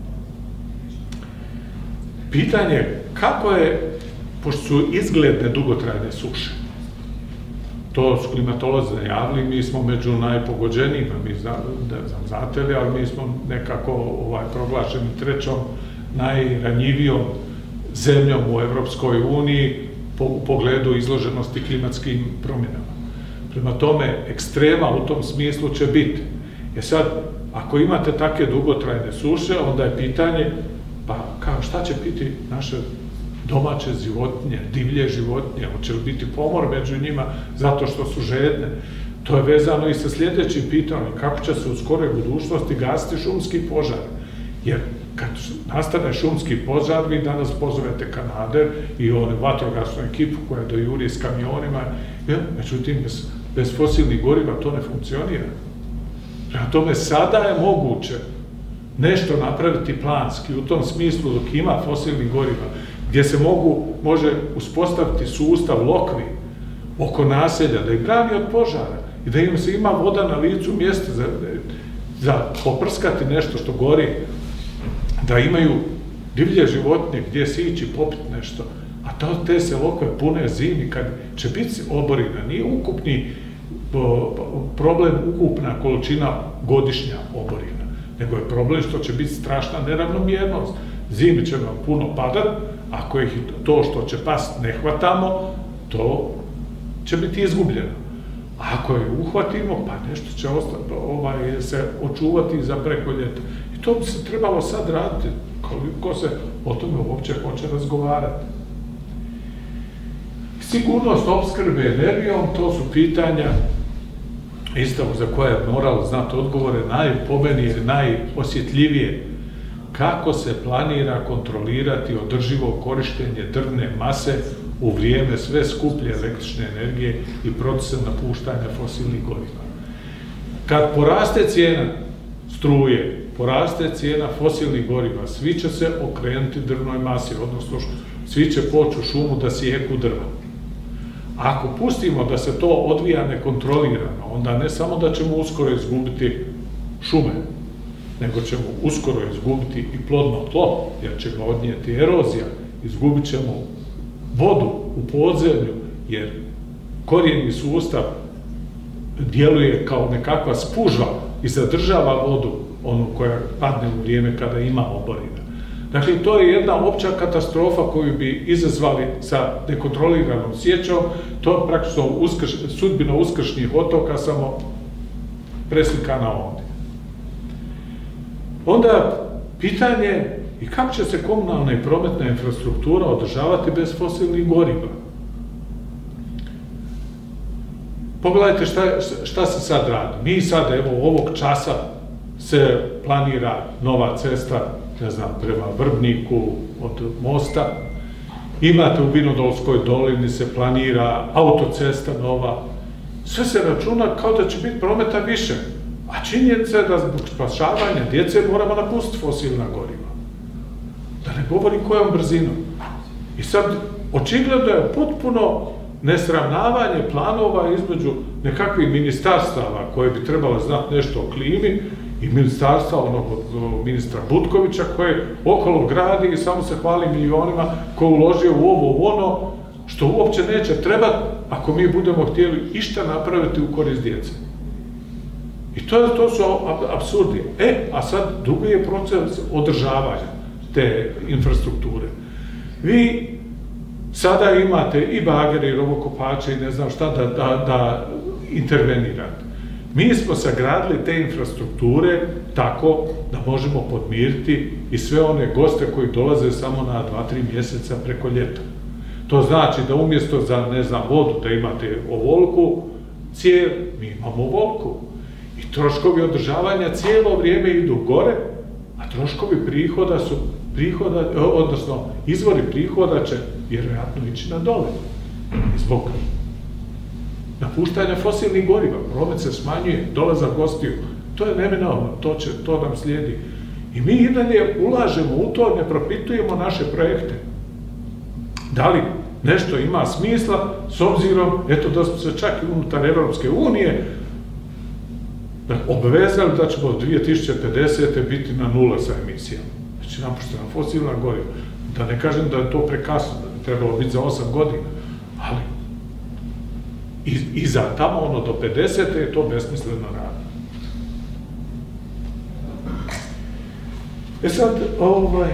Pitanje kako je, pošto su izgledne dugotrajne suše, to su klimatolozi najavili, mi smo među najpogođenijima, mi ne znam znate li, ali mi smo nekako ovaj, proglašeni trećom najranjivijom zemljom u Evropskoj uniji po, u pogledu izloženosti klimatskim promjenama. Prema tome, ekstrema u tom smislu će biti. Jer sad, ako imate takve dugotrajne suše, onda je pitanje, pa kao šta će biti naše domaće životinje, divlje životinje, hoće li biti pomor među njima zato što su žedne. To je vezano i sa sljedećim pitanjem, kako će se u skoroj budućnosti gasiti šumski požar. Jer kad nastane šumski požar, vi danas pozovete Kanader i onu vatrogasnu ekipu koja dojuri s kamionima, međutim, bez, bez fosilnih goriva to ne funkcionira. Prema tome, sada je moguće nešto napraviti planski, u tom smislu dok ima fosilnih goriva, gdje se mogu, može uspostaviti sustav lokvi oko naselja, da ih brani od požara i da im se ima voda na licu mjesta za, za poprskati nešto što gori, da imaju divlje životinje gdje se ići popiti nešto, a to, te se lokve pune zimi kad će biti oborina, nije ukupni o, problem ukupna količina godišnja oborina, nego je problem što će biti strašna neravnomjernost. Zimi će nam puno padat, ako ih to što će past ne hvatamo, to će biti izgubljeno. A ako je uhvatimo, pa nešto će ostati, ovaj, se očuvati za preko ljeta. I to bi se trebalo sad raditi, koliko se o tome uopće hoće razgovarati. Sigurnost opskrbe energijom, to su pitanja isto za koje je moralo znati odgovore, najpomenije, najosjetljivije. Kako se planira kontrolirati održivo korištenje drvne mase u vrijeme sve skuplje električne energije i procesa napuštanja fosilnih goriva. Kad poraste cijena struje, poraste cijena fosilnih goriva, svi će se okrenuti drvnoj masi, odnosno svi će poći u šumu da sijeku drva. Ako pustimo da se to odvija nekontrolirano, onda ne samo da ćemo uskoro izgubiti šume, nego ćemo uskoro izgubiti i plodno tlo, jer će ga odnijeti erozija, izgubit ćemo vodu u podzemlju, jer korijeni sustav djeluje kao nekakva spužva i zadržava vodu, onu koja padne u vrijeme kada ima oborina. Dakle, to je jedna opća katastrofa koju bi izazvali sa nekontroliranom sjećom, to je praktično uskrš, sudbina uskršnjih otoka, samo preslikana ovdje. Onda pitanje i kako će se komunalna i prometna infrastruktura održavati bez fosilnih goriva. Pogledajte šta, šta se sad radi. Mi sad, evo, ovog časa se planira nova cesta, ne znam, prema Vrbniku od mosta. Imate u Vinodolskoj dolini se planira autocesta nova. Sve se računa kao da će biti prometa više. A činjenica je da zbog spašavanja djece moramo napustiti fosilna goriva. Da ne govorim kojom brzinom. I sad, očigledno je potpuno nesravnavanje planova između nekakvih ministarstava koje bi trebalo znati nešto o klimi i ministarstva onog ministra Butkovića koje okolo gradi i samo se hvali milionima ko uložio u ovo, u ono, što uopće neće trebati ako mi budemo htjeli išta napraviti u korist djece. I to, to su apsurdi. E, a sad drugi je proces održavanja te infrastrukture. Vi sada imate i bagere, i rovokopače, i ne znam šta da, da, da intervenirate. Mi smo sagradili te infrastrukture tako da možemo podmiriti i sve one goste koji dolaze samo na dva tri mjeseca preko ljeta. To znači da umjesto za, ne znam, vodu da imate ovolku cijev, mi imamo ovolku. I troškovi održavanja cijelo vrijeme idu gore, a troškovi prihoda su, prihoda, odnosno izvori prihoda će vjerojatno ići na dole. Zbog napuštanja fosilnih goriva, promet se smanjuje, dolazak gostiju, to je neminovno, to, će, to nam slijedi. I mi i dalje ulažemo u to, ne propitujemo naše projekte. Da li nešto ima smisla s obzirom, eto da smo se čak i unutar Evropske unije obvezali da ćemo od dvije tisuće pedesete biti na nula sa emisijama. Znači napuštena fosilna goriva. Da ne kažem da je to prekasno, da bi trebalo biti za osam godina, ali i za tamo ono do pedesete je to besmisleno radi. E sad, ovaj,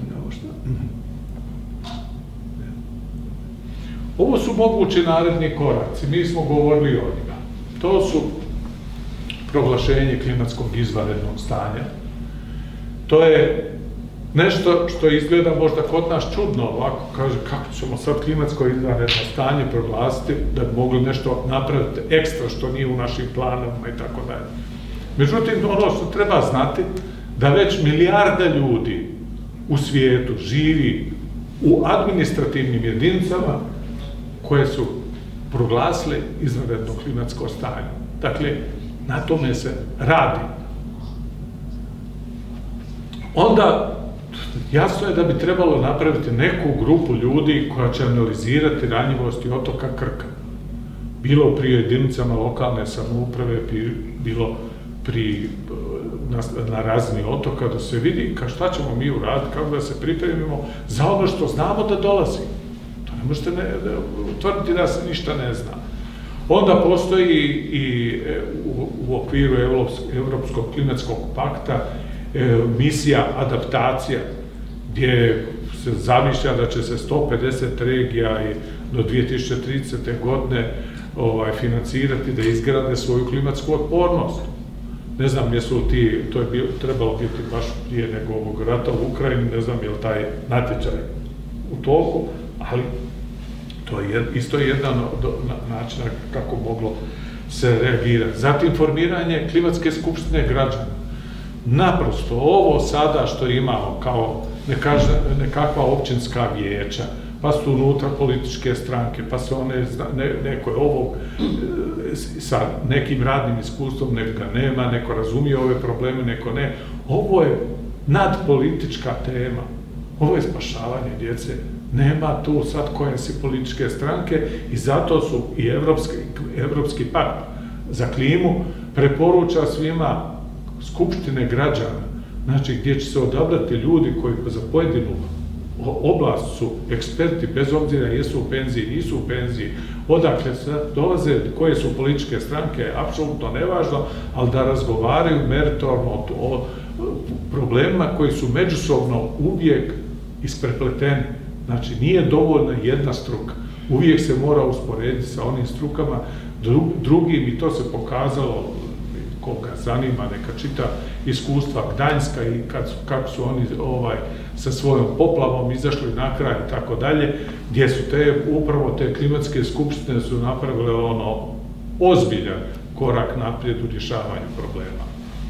ovo su mogući naredni koraci, mi smo govorili o njima. To su proglašenje klimatskog izvanrednog stanja. To je nešto što izgleda možda kod nas čudno, ovako kaže kako ćemo sad klimatsko izvanredno stanje proglasiti da bi mogli nešto napraviti ekstra što nije u našim planovima i tako dalje. Međutim, ono što treba znati da već milijarda ljudi u svijetu živi u administrativnim jedinicama koje su proglasile izvanredno klimatsko stanje. Dakle, na tome se radi. Onda, jasno je da bi trebalo napraviti neku grupu ljudi koja će analizirati ranjivosti otoka Krka. Bilo pri jedinicama lokalne samouprave, bilo pri, na razini otoka, da se vidi šta ćemo mi uraditi, kako da se pripremimo za ono što znamo da dolazi. To ne možete utvrditi da se ništa ne zna. Onda postoji i u okviru Evropskog klimatskog pakta misija adaptacija, gdje se zamišlja da će se sto pedeset regija do dvije tisuće tridesete. godine financirati da izgrade svoju klimatsku otpornost. Ne znam jesu li ti, to je trebalo biti baš prije nego ovog rata u Ukrajini, ne znam je li taj natječaj u toku, ali to je isto jedan od načina kako moglo se reagirati. Zatim formiranje klimatske skupštine građana. Naprosto ovo sada što imamo kao nekakva općinska vijeća, pa su unutra političke stranke, pa se one, neko je ovog sa nekim radnim iskustvom, neko ga nema, neko razumije ove probleme, neko ne. Ovo je nadpolitička tema. Ovo je spašavanje djece. Nema tu sad koje si političke stranke i zato su i Evropski pakt za klimu preporuča svima skupštine građana, znači gdje će se odabrati ljudi koji za pojedinu oblast su eksperti, bez obzira jesu u penziji, nisu u penziji, odakle se dolaze, koje su političke stranke, apsolutno nevažno, ali da razgovaraju meritorno o problemima koji su međusobno uvijek isprepleteni. Znači, nije dovoljna jedna struka. Uvijek se mora usporediti sa onim strukama drugim i to se pokazalo, koga zanima, neka čita iskustva Gdańska i kako su oni sa svojom poplavom izašli na kraj i tako dalje, gdje su te, upravo te klimatske skupštine su napravile ono ozbiljan korak naprijed u rješavanju problema.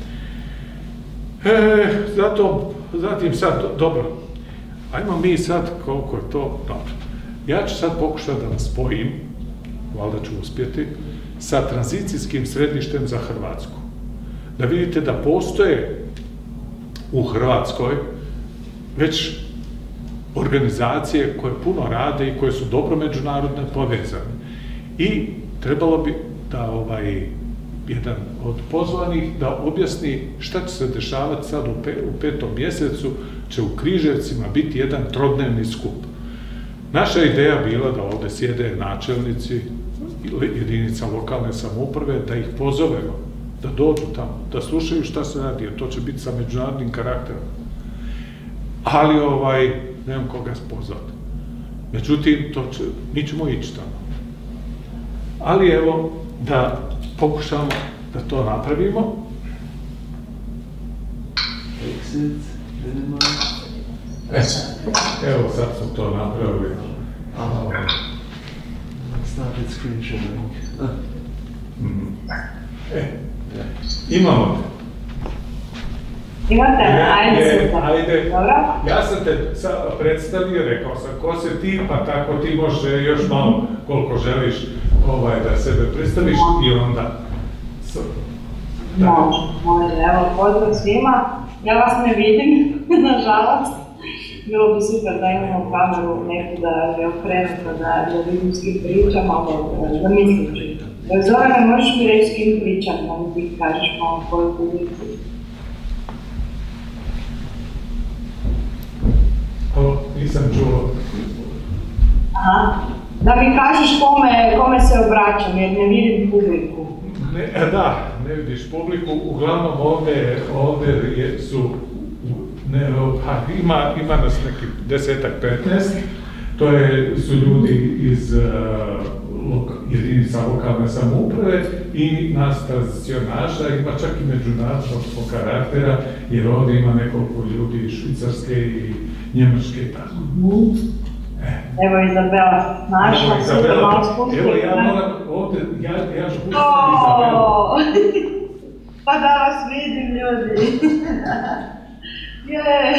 Zato, zatim sad, dobro, ajmo mi sad, koliko je to, dobro. Ja ću sad pokušati da vas spojim, valjda ću uspjeti, sa tranzicijskim središtem za Hrvatsku. Da vidite da postoje u Hrvatskoj već organizacije koje puno rade i koje su dobro međunarodno povezane. I trebalo bi da ovaj jedan od pozvanih da objasni šta će se dešavati sad u petom mjesecu, će u Križevcima biti jedan trodnevni skup. Naša ideja bila da ovdje sjede načelnici jedinica lokalne samouprave, da ih pozovemo, da dođu tamo, da slušaju šta se radi, jer to će biti sa međunarodnim karakterom. Ali, ovaj, nemam koga pozvati. Međutim, mi ćemo ići tamo. Ali, evo, da pokušamo da to napravimo. Exit, minimize. Evo, sad smo to napravili. Started screen sharing. Imamo te. Imate, ajde. Ajde, ja sam te predstavio, rekao sam ko se ti, pa tako ti možeš još malo koliko želiš da sebe predstaviš i onda... Može, može, evo, pozdrav svima. Ja vas ne vidim, nažalost. Bilo bi super da imamo kameru neku da je okrenuta, da, da vidim s kim pričam, ali da mislim ću. Zorane, možeš mi reći s kim pričam, da mi ti kažeš malo koju publiku? O, nisam čuo. Aha. Da mi kažeš kome, kome se obraćam, jer ne vidim publiku. Ne, da, ne vidiš publiku, uglavnom ovdje, ovdje su, ne, pa, ima, ima nas neki desetak, petnaest, to je, su ljudi iz uh, loka, jedinica lokalne samouprave i nas tranzicionaža, ima čak i međunarodnog karaktera, jer ovdje ima nekoliko ljudi iz Švicarske i Njemačke i tako. Mm-hmm. Evo Izabela, našla, super malo spustila. Evo ja moram ovdje, ja, ja ću pustiti Izabelu. Pa da vas vidim ljudi. Je.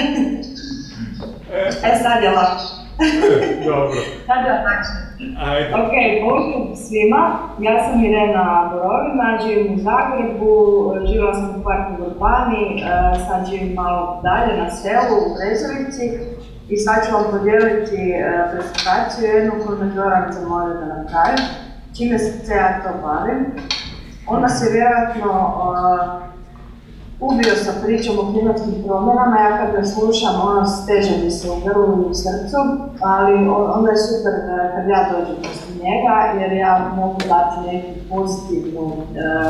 E sad je lakše. Dobro. Sad je lakše. Ajde. Ok, pozdrav svima. Ja sam Irena Borovina, živim u Zagrebu, živjela sam u kvartu Urbani, sad živim malo dalje na selu u Brezovici. I sad ću vam podijeliti uh, prezentaciju jednu koju me Zoran zamolio da napravim, čime se ja to bavim. Onda se vjerojatno uh, ubio sa pričom o klimatskim promjenama, ja kad me slušam, ono steže mi se u grlu i u srcu, ali onda je super uh, kad ja dođem poslije njega, jer ja mogu dati neku pozitivnu uh,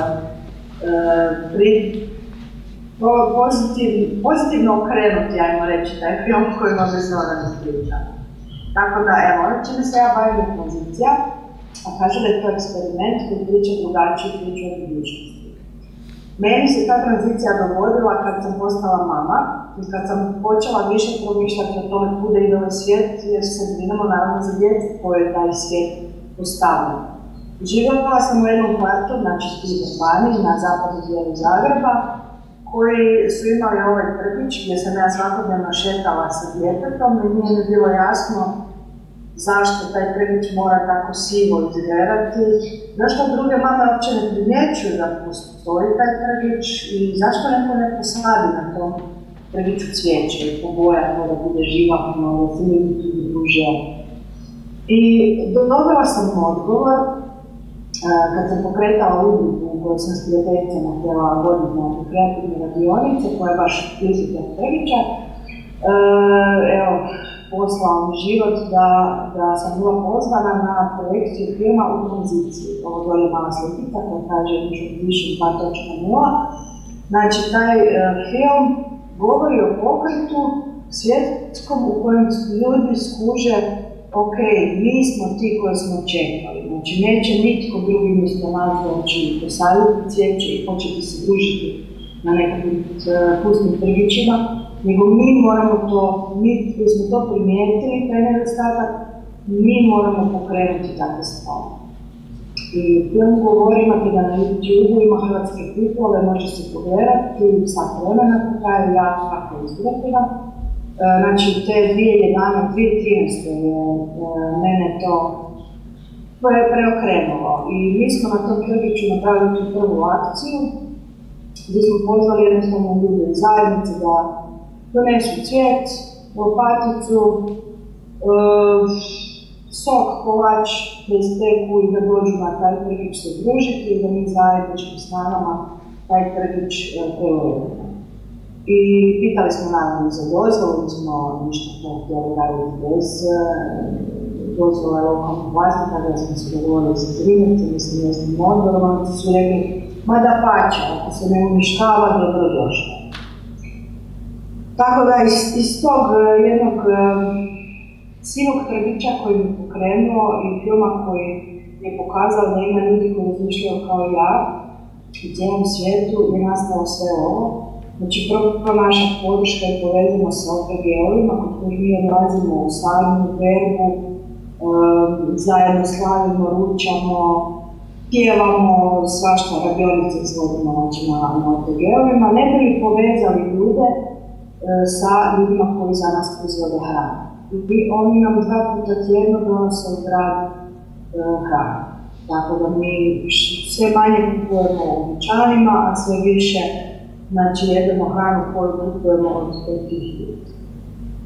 uh, priču. Pozitiv, pozitivno okrenuti, ajmo reći, taj film koji vam je Zoran priča. Tako da, evo, čime se ja bavim je tranzicija, a kaže da je to eksperiment koji priča drugačiju priču o budućnosti. Meni se ta tranzicija dogodila kad sam postala mama i kad sam počela više promišljati o tome kuda ide ovaj svijet, jer se brinemo naravno za djecu koje je taj svijet postavljen. Živjela sam u jednom kvartu, znači u Urbani, na zapadu dijelu Zagreba, koji su imali ovaj trgić gdje sam ja svakodnevno šetala sa djetetom i nije mi bilo jasno zašto taj trgić mora tako sivo izgledati, zašto druge mame uopće ne primjećuju da postoji taj trgić i zašto neko ne posadi na tom trgiću cvijeće i poboja to da bude živahno, da se ljudi druže. I dobila sam odgovor kad sam pokretala udrugu u kojoj sam s prijateljicama htjela voditi neke kreativne radionice, koja je baš blizu tog trgića. Evo, poslao mi život da, da sam bila pozvana na projekciju filma u tranziciji. Ovo dolje mala slikica koja kaže više dva točka nula. Znači, taj uh, film govori o pokretu svjetskom u kojem ljudi skuže ok, mi smo ti koji smo čekali, znači neće nitko drugi umjesto nas doći posaditi cvijeće i početi se družiti na nekakvim pustim trgićima, nego mi moramo to, mi koji smo to primijetili, taj nedostatak, mi moramo pokrenuti takve stvari. I film govori, imate da na YouTube ima hrvatske klipove, može se pogledati, sat vremena koja je jako tako izgledila. Znači, te dvije tisuće jedanaeste dvije tisuće trinaeste je mene to preokrenulo i mi smo na tom trgiću napravili tu prvu akciju gdje smo pozvali jednostavno ljude iz zajednice da donesu cvijet, lopaticu, sok, kolač, da isteku i da dođu na taj trgić se družiti i da mi zajedničkim snagama taj trgić preuredimo. I pitali smo naravno za dozvolu, mi smo ništa to htjeli raditi bez dozvola lokalnog vlasnika, da smo se dogovorili sa Zrinjevcem i sa mjesnim odborom, oni su rekli, ma da pače, ako se ne uništava, dobro došlo. Tako da iz, iz tog jednog sivog trgića koji mi pokrenuo i filma koji je pokazao da ima ljudi koji razmišljaju kao ja u cijelom svijetu je nastalo sve ovo. Znači, prvo naša podrška je povezana sa O P G-ovima, kod kojih mi odlazimo u sajmu, verbu, zajedno slavimo, ručamo, pjevamo, svašta radionice izvodimo znači, na, na O P G-ovima, ne bi li povezali ljude sa ljudima koji za nas proizvode hranu. I oni nam dva puta tjedno donose u grad hranu. Tako da mi sve manje kupujemo u dućanima, a sve više znači jedemo hranu koju kupujemo od tih ljudi.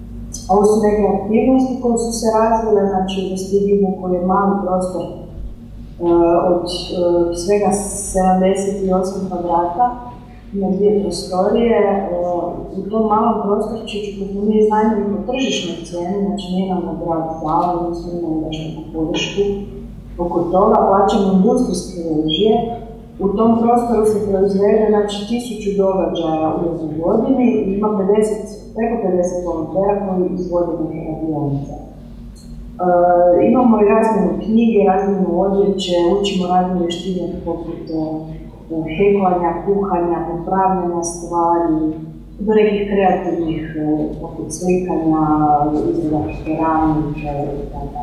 Ovo su neke aktivnosti koje su se razvile, znači u vestibumu koji je mali prostor od svega sedamdeset osam kvadrata, na dvije prostorije. U tom malom prostorčiću koji smo mi iznajmili po tržišnoj cijeni, znači nije nam na grad dao, nismo imali baš neku podršku oko toga, plaćamo industrijske režije. U tom prostoru se proizvede znači tisuću događaja u jednoj godini i ima pedeset, preko pedeset volontera koji izvode neke radionice. E, imamo i razmjenu knjige, razmjenu odjeće, učimo razne vještine poput heklanja, kuhanja, popravljanja stvari, do nekih kreativnih poput slikanja, izgleda keramike i tako.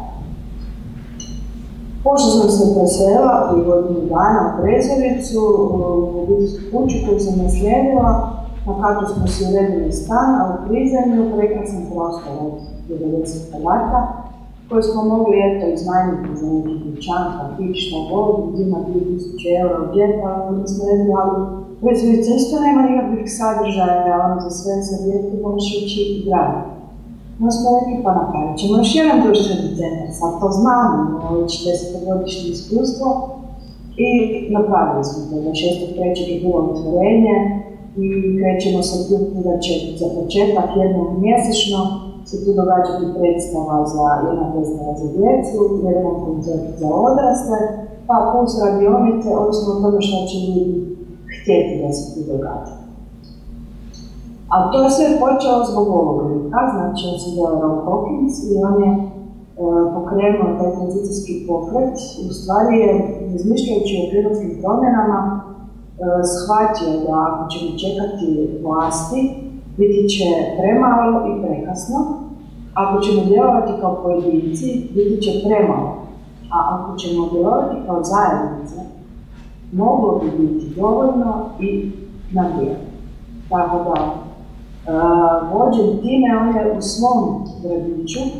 Pošto sam se preselila prije godinu dana u Brezovicu, u obiteljsku kuću koju sam naslijedila, na katu smo si uredili stan, a u prizemlju prekrasan prostor od devedeset kvadrata, koji smo mogli eto iznajmiti za neki dućan, kafić, šta god, uzima dvije tisuće eura od džepa, ali smo rekli, ali Brezovica isto nema nikakvih sadržaja, ali za sve savjeti možeš ići i graditi. No smo rekli, pa napravit ćemo još jedan društveni centar, sad to znamo, već desetogodišnje iskustvo i napravili smo to. dvadeset šestog trećeg je bilo otvorenje i krećemo sa tu da će za početak jednom mjesečno se tu događati predstava za jedna predstava za djecu, jedan koncert za odrasle, pa plus radionice, odnosno o tome što će ljudi htjeti da se tu događa. Ali to je sve počelo zbog ovog lika, znači on se zove Rob Hawkins i on je e, pokrenuo taj tranzicijski pokret. U stvari je, razmišljajući o klimatskim promjenama, e, shvatio da ako ćemo čekati vlasti, biti će premalo i prekasno. Ako ćemo djelovati kao pojedinci, biti će premalo. A ako ćemo djelovati kao zajednice, moglo bi biti dovoljno i na vrijeme. Tako da, Uh, vođen time, on je u svom gradiću uh,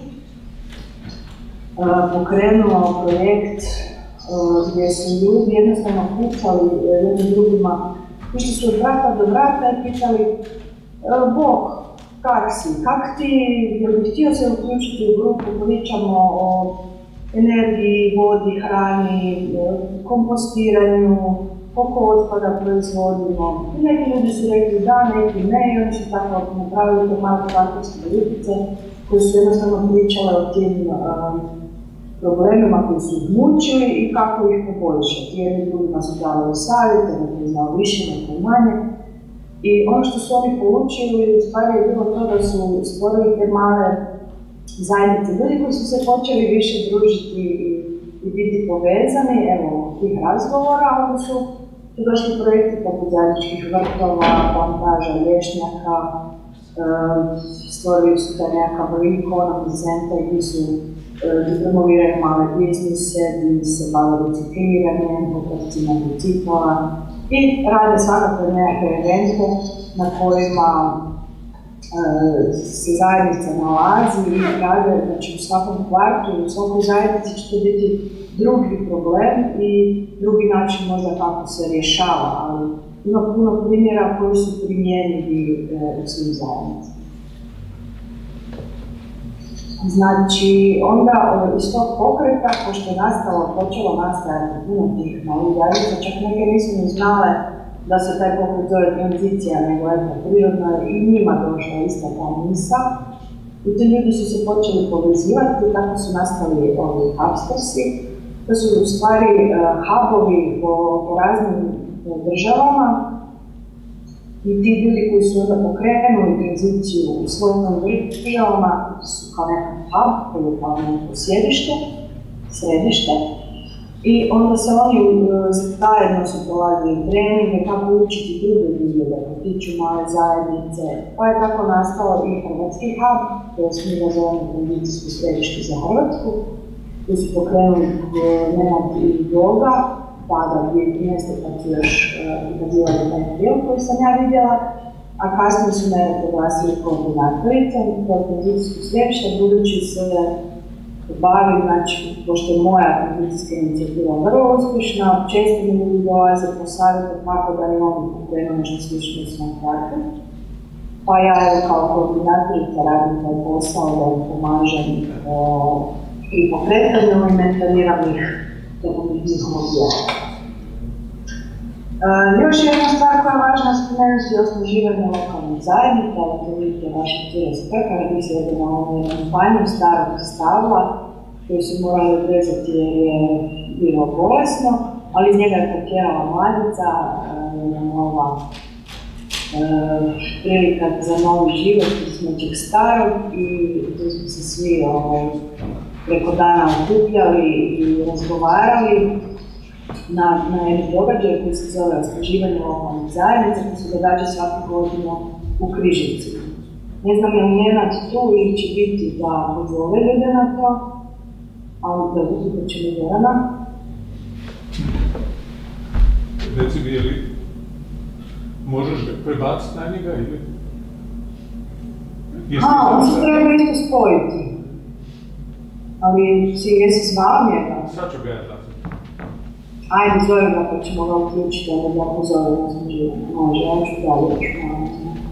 pokrenuo projekt uh, gdje su ljudi jednostavno pitali uh, jednim drugima, išli su od vrata do vrata i pitali uh, Bog, kak si, kak ti, jer bi htio se uključiti u grupu, pričamo o energiji, vodi, hrani, uh, kompostiranju, koliko otpada proizvodimo. I neki ljudi su rekli da, neki ne, i oni su tako napravili te male kvartovske politice koji su jednostavno pričale o tim um, problemima koji su ih mučili i kako ih poboljšati. Jedni drugima su dali savjete, neko je znao više, neko manje. I ono što su oni poučili, u stvari je bilo to da su stvorili te male zajednice. Ljudi koji su se počeli više družiti i, i biti povezani, evo, tih razgovora, onda su tu došli projekti poput zajedničkih vrtova, plantaža, lješnjaka, e, stvorili su taj nekakav economy center gdje su e, promovirali male biznise, gdje se bave recikliranjem, popravcima bicikla i rade svakako nekakve evente na kojima e, se zajednica nalazi i rade, znači u svakom kvartu i u svakoj zajednici će to biti drugi problem i drugi način možda kako se rješava, ali ima puno primjera koji su primjenjivi e, u svim zajednicama. Znači, onda iz tog pokreta, pošto je nastalo, počelo nastajati puno tih malih zajednica, čak neke nisu ni znale da se taj pokret zove tranzicija, nego eto prirodno i njima došla ista ta misa. I ti ljudi su se počeli povezivati i tako su nastali ovi hubstersi. To su u stvari uh, hubovi po, po raznim državama i ti ljudi koji su onda pokrenuli tranziciju u svojim državama su kao nekakav hub, koji je kao neko sjedište, središte. I onda se oni uh, zajedno su prolazili treninge kako učiti druge ljude da potiču male zajednice. Pa je tako nastao i hrvatski hub, koji smo ga zovemo tranzicijsko središte za Hrvatsku, koji su pokrenuli Nenad i Joga, tada dvije tisuće trinaeste kad su još prikazivali taj film koji sam ja vidjela, a kasnije su me proglasili koordinatoricom tog tranzicijskog središta, budući se bavim, znači, pošto je moja tranzicijska inicijativa vrlo uspješna, često mi ljudi dolaze po savjetu kako da ne mogu pokrenuti nešto slično u svom kvartu. Pa ja evo kao koordinatorica radim taj posao da im pomažem pri pokretanju i mentoriram ih temeljem njihovog djela. Još jedna stvar koja je važna spomenuti je osnaživanje lokalnih zajednica, to vidite vaša cijela sprka, radi se jedna na kampanju starog stabla koju su morali odrezati jer je bilo bolesno, ali iz njega je potjerala mladica, jedna nova prilika za novi život iz nečeg starog i tu smo se svi preko dana okupljali i razgovarali na, na jednu događaju koji se zove osnaživanje lokalnih zajednica, koji se događa svaku godinu u Križevci. Ne znam je li Nenad tu ili će biti da pozove ljude na to, ali da uzeti će mi Gorana. Reci mi, je li možeš ga prebaciti na njega ili? A, on se treba isto spojiti. Ali si jesi zvao njega? Sad ću ga ja dati. Ajde, zove ga pa ćemo ga uključiti, da ga pozove na osnaživanje. Može, ja ću dalje još malo.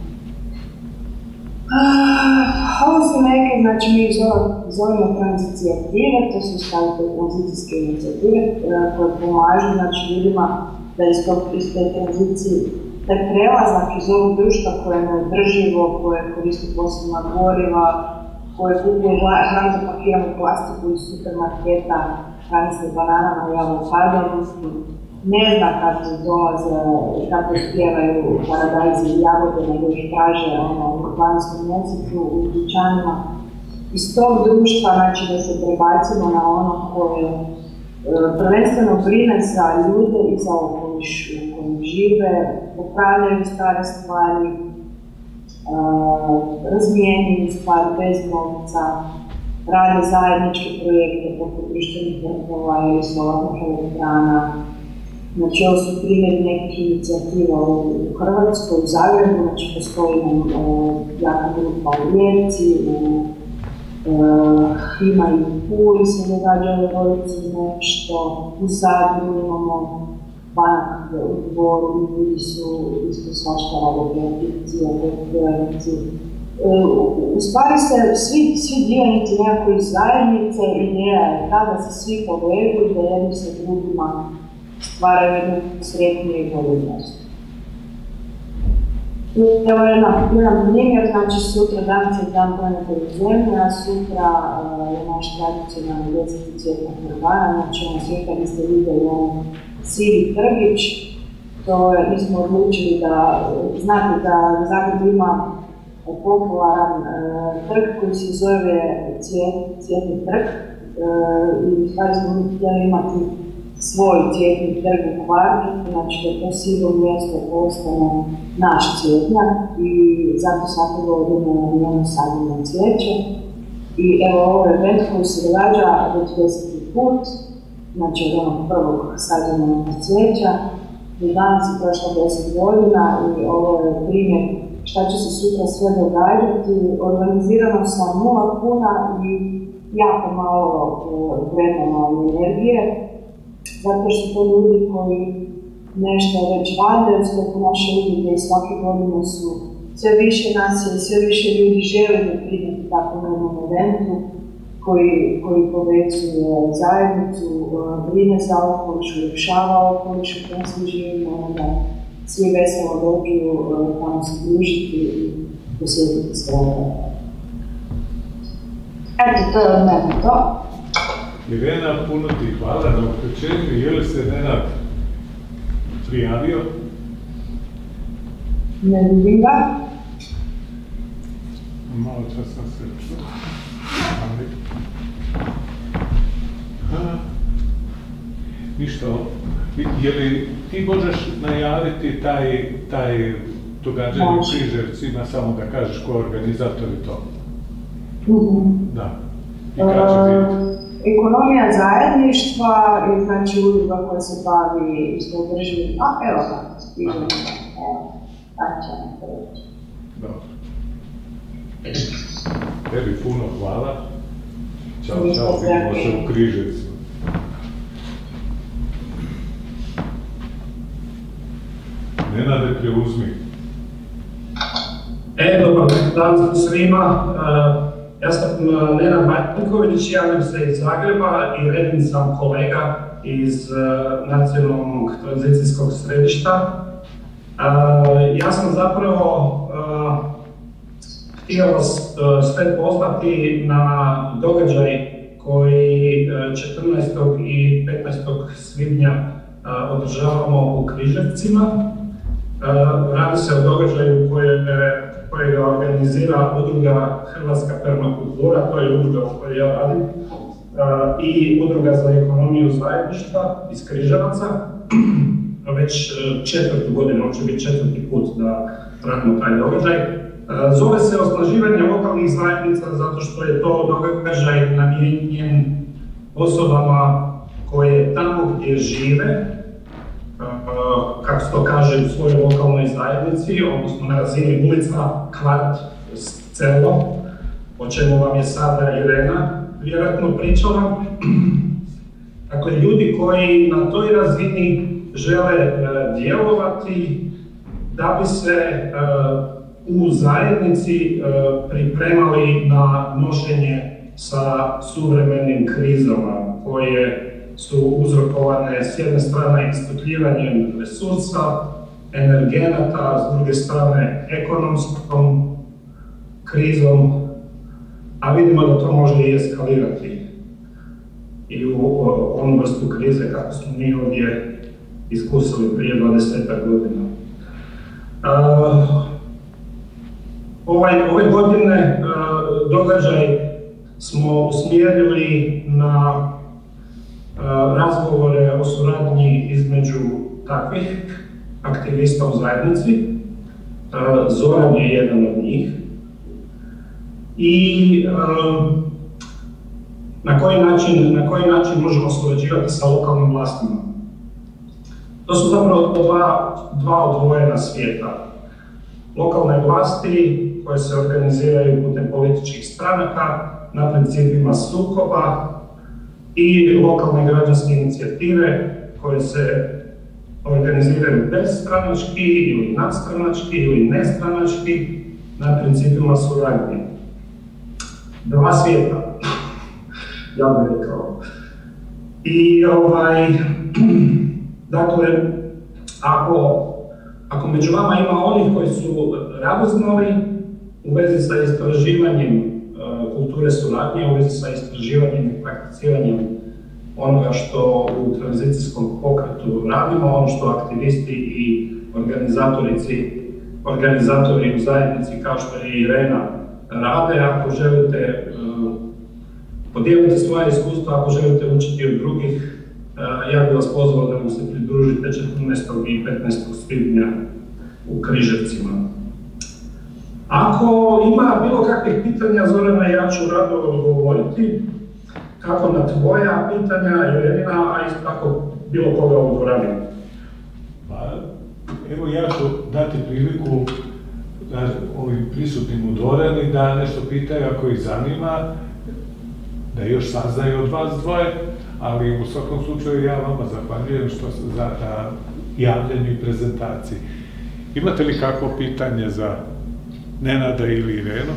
Ovo su neke, znači mi zovemo tranzicijative, to su stavite tranzicijske inicijative koje pomažu znači, ljudima da iz, tog, iz te tranzicije, taj prelazak iz ovog društva koje je neodrživo, koje koristi posebna goriva, koje kupuje hranu zapakiranu plastiku iz supermarketa, hrani se bananama i avokadom, ne zna kad dolaze, kako ispjevaju paradajzi i jagode, nego ih traže ono, u dvanaestom mjesecu u dućanima. Iz tog društva, znači da se prebacimo na ono koje e, prvenstveno brine za ljude i za okoliš u kojem žive, popravljaju stare stvari, e, razmijenjuju stvari bez novca, rade zajedničke projekte poput društvenih vrtova ili solarnih elektrana. Znači, ovo su primjer nekih inicijativa u Hrvatskoj, u Zagrebu, znači postoji nam e, jaka grupa u Rijeci, u e, ima i u Puli se događa u Vojcu nešto, u Zadru imamo Banak u Dvoru, ljudi su isto svašta rade projekcije, projekcije. U stvari se svi, svi dionici nekakve zajednice, ideja je ta da se svi povedu i da jedni sa drugima stvaraju jednu sretniju i bolju mjestu. Evo jedan primjer, znači sutra danas je dan planetare zemlje, a sutra uh, je naš tradicionalni deseti cvjetnog urbana, znači ono svijeta gdje ste vidjeli ono sivi trgić, to je, mi smo odlučili da, znate da Zagreb ima popularan uh, trg koji se zove cvijet, cvjetni trg uh, i u stvari smo mi htjeli imati svoj cvjetni trg u kvartu, znači da to sivo mjesto postane naš cvjetnjak i zato svake godine na njemu sadimo cvijeće. I evo ovo je event koji se događa već deseti put, znači od onog prvog sađenog cvijeća. Do danas je prošlo deset godina i ovo je primjer šta će se sutra sve događati. Organizirano sa nula kuna i jako malo vremena i energije. Zato što to ljudi koji nešto već rade, skoro naše udruge i svake godine su sve više nas i sve više ljudi žele doprinijeti takvom jednom eventu koji, koji povezuje zajednicu, brine za okoliš, uljepšava okoliš u kojem svi živimo, da svi veselo dođu tamo se družiti i posjetiti svoje. Eto, to je od mene to. Irena, puno ti hvala na uključenju. Je li se Nenad prijavio? Ne vidim ga. Malo čas sam se čuo. Ništa. Je li ti možeš najaviti taj, taj događanje u Križevcima, samo da kažeš ko je organizator i to? Mm-hmm. Da. I kada će biti? Ekonomija zajedništva je znači udruga koja se bavi što održivim, a evo ga, stižemo, evo, tako ćemo to reći. Dobro. Tebi puno hvala. Ćao, čao, vidimo se u Križevcu. Nenade, preuzmi. Evo dan svima. Ja sam Nenad Matniković, javljam se iz Zagreba i redni sam kolega iz Nacionalnog tranzicijskog središta. Ja sam zapravo htio sve pozvati na događaj koji četrnaestog i petnaestog svibnja održavamo u Križevcima. Radi se o događaju koje ga organizira udruga Hrvatska permakultura, to je udruga u kojoj ja radim, i udruga za ekonomiju zajedništva iz Križevaca. Već četvrtu godinu, on će biti četvrti put da radimo taj događaj. Zove se osnaživanje lokalnih zajednica zato što je to događaj namijenjen osobama koje tamo gdje žive, kako se to kaže, u svojoj lokalnoj zajednici, odnosno na razini ulica, kvart, selo, o čemu vam je sada Irena vjerojatno pričala. Dakle, ljudi koji na toj razini žele djelovati da bi se u zajednici pripremali na nošenje sa suvremenim krizama koje su uzrokovane s jedne strane iscrpljivanjem resursa, energenata, s druge strane ekonomskom krizom, a vidimo da to može i eskalirati i u onu vrstu krize kako smo mi ovdje iskusili prije dvadesetak godina. Ovaj, ove godine događaj smo usmjerili na razgovore o suradnji između takvih aktivista u zajednici. Zoran je jedan od njih. I na koji način, na koji način možemo surađivati sa lokalnim vlastima. To su zapravo dva, dva odvojena svijeta. Lokalne vlasti koje se organiziraju putem političkih stranaka na principima sukoba i lokalne građanske inicijative koje se organiziraju bezstranački ili nadstranački ili nestranački na principima suradnje. Dva svijeta, ja bih rekao. I ovaj, dakle, ako, ako među vama ima onih koji su radoznali u vezi sa istraživanjem kulture suradnje, u vezi sa istraživanjem i prakticiranjem onoga što u tranzicijskom pokretu radimo, ono što aktivisti i organizatorici, organizatori u zajednici kao što je Irena rade. Ako želite uh, podijeliti svoje iskustva, ako želite učiti od drugih, uh, ja bih vas pozvao da mu se pridružite četrnaestog i petnaestog svibnja u Križevcima. Ako ima bilo kakvih pitanja, Zorana, ja ću rado odgovoriti, kako na tvoja pitanja, Irenina, a isto tako bilo koga u dvorani. Pa, evo ja ću dati priliku da ovim prisutnim u dvorani da nešto pitaju ako ih zanima, da još saznaju od vas dvoje, ali u svakom slučaju ja vama zahvaljujem što za javljanju i prezentaciji. Imate li kakvo pitanje za Nenada ili Irenu?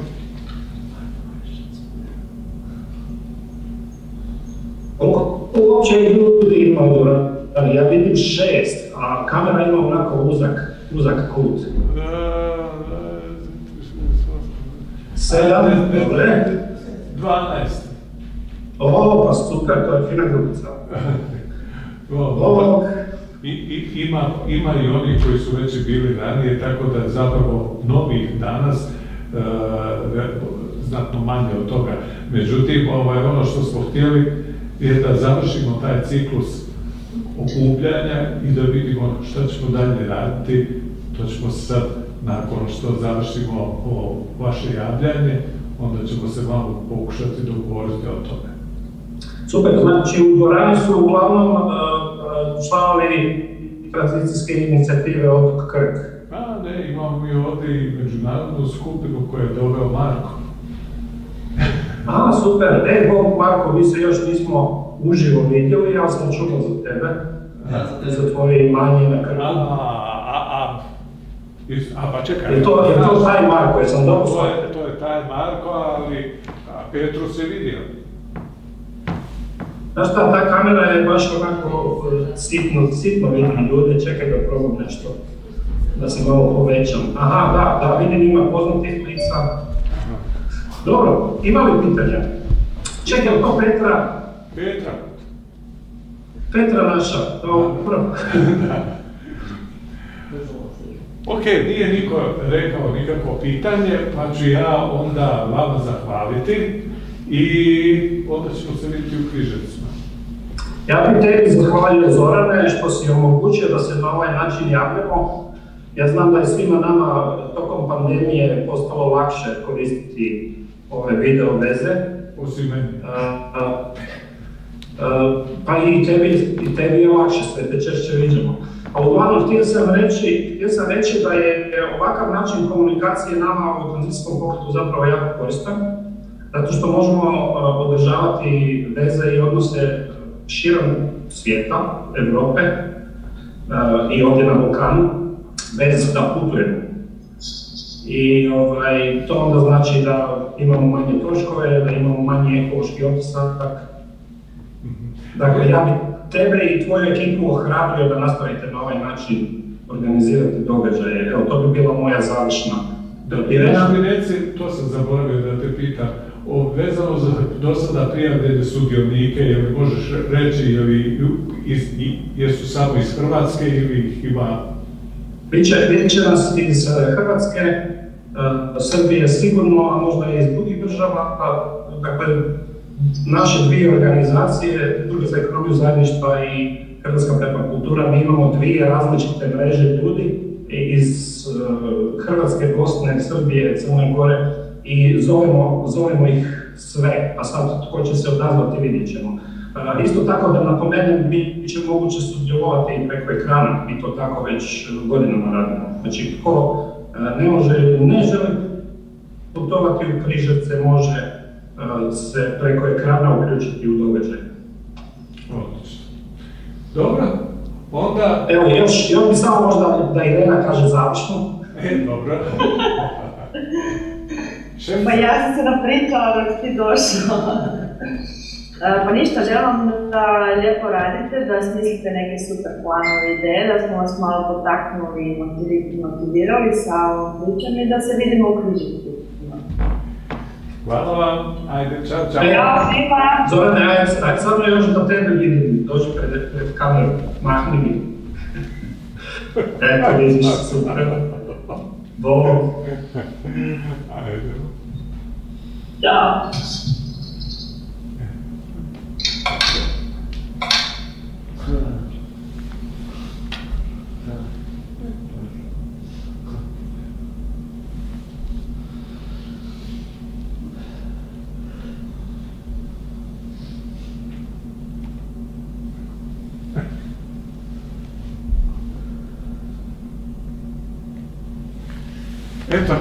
Uopće ljudi ima u dvorani, ja vidim šest, a kamera ima onako uzak, uzak kut. Sedam, dobre? Dvanaest. O, pa super, to je fina grupica. O, I, i, ima, ima i oni koji su već bili ranije, tako da zapravo novih danas e, znatno manje od toga. Međutim, ovaj, ono što smo htjeli je da završimo taj ciklus okupljanja i da vidimo šta ćemo dalje raditi. To ćemo sad, nakon što završimo o vaše javljanje, onda ćemo se malo pokušati dogovoriti o tome. Super, znači u dvorani su uglavnom uh, članovi tranzicijske inicijative Otok Krk. A ne, imamo mi ovdje i međunarodnu skupinu koju je doveo Marko. A, super, e, Bog, Marko, mi se još nismo uživo vidjeli, ja sam čuo za tebe, ja, za tvoje imanje na Krku. A, a, a, A pa čekaj. Je to, je to taj Marko, je sam dobro to je, to je taj Marko, ali a Petru se vidio. Znaš šta, ta kamera je baš onako sitno, sitno vidim ljude, čekaj da probam nešto, da se malo povećam. Aha, da, da, vidim ima poznatih lica. Dobro, ima li pitanja? Čekaj, to Petra? Petra. Petra naša, dobro. Ok, nije niko rekao nikakvo pitanje, pa ću ja onda vama zahvaliti i onda ćemo se vidjeti u Križevcima. Ja bih tebi zahvalio, Zorane, što si omogućio da se na ovaj način javljamo. Ja znam da je svima nama tokom pandemije postalo lakše koristiti ove video veze. Osim meni. Pa i tebi, i tebi je lakše, sve te češće viđamo. A uglavnom, htio sam reći, htio sam reći da je ovakav način komunikacije nama u tranzicijskom pokretu zapravo jako koristan, zato što možemo održavati veze i odnose širom svijeta, Europe i ovdje na Balkanu, bez da putujemo. I ovaj, to onda znači da imamo manje troškove, da imamo manje ekološki otisak. Dakle, ja bih tebe i tvoju ekipu ohrabrio da nastavite na ovaj način organizirati događaje. Evo, to bi bila moja završna. Irena, mi reci, to sam zaboravio da te pitam, vezano za do sada prijavljene sudionike, je li možeš reći je li iz, jesu samo iz Hrvatske ili ih ima? Biće, biće nas iz Hrvatske, uh, Srbije sigurno, a možda i iz drugih država. Uh, dakle, naše dvije organizacije, Udruga za ekonomiju zajedništva i Hrvatska permakultura, mi imamo dvije različite mreže ljudi iz uh, Hrvatske, Bosne, Srbije, Crne Gore i zovemo, zovemo ih sve, a sad tko će se odazvati vidjet ćemo. Uh, isto tako da napomenem, bit će moguće sudjelovati i preko ekrana, i to tako već godinama radimo. Znači, tko uh, ne može ili ne želi putovati u Križevce, može uh, se preko ekrana uključiti u događaj. Odlično. Dobro, onda... Evo, još, još bi samo možda da Irena kaže završno. E, dobro. Pa ja sam se napričala dok ti došao. Pa ništa, želim vam da lijepo radite, da smislite neke super planove ideje, da smo vas malo potaknuli i motivirali sa ovom pričom i da se vidimo u Križevcu. Hvala vam, ajde, čao, čao. Ćao svima! Zorane, ajde, ajde samo još da tebe vidim, dođi pred, pred kameru, mahni mi. Eto, vidiš, super. Bog. Ajde. Ćao! Eto,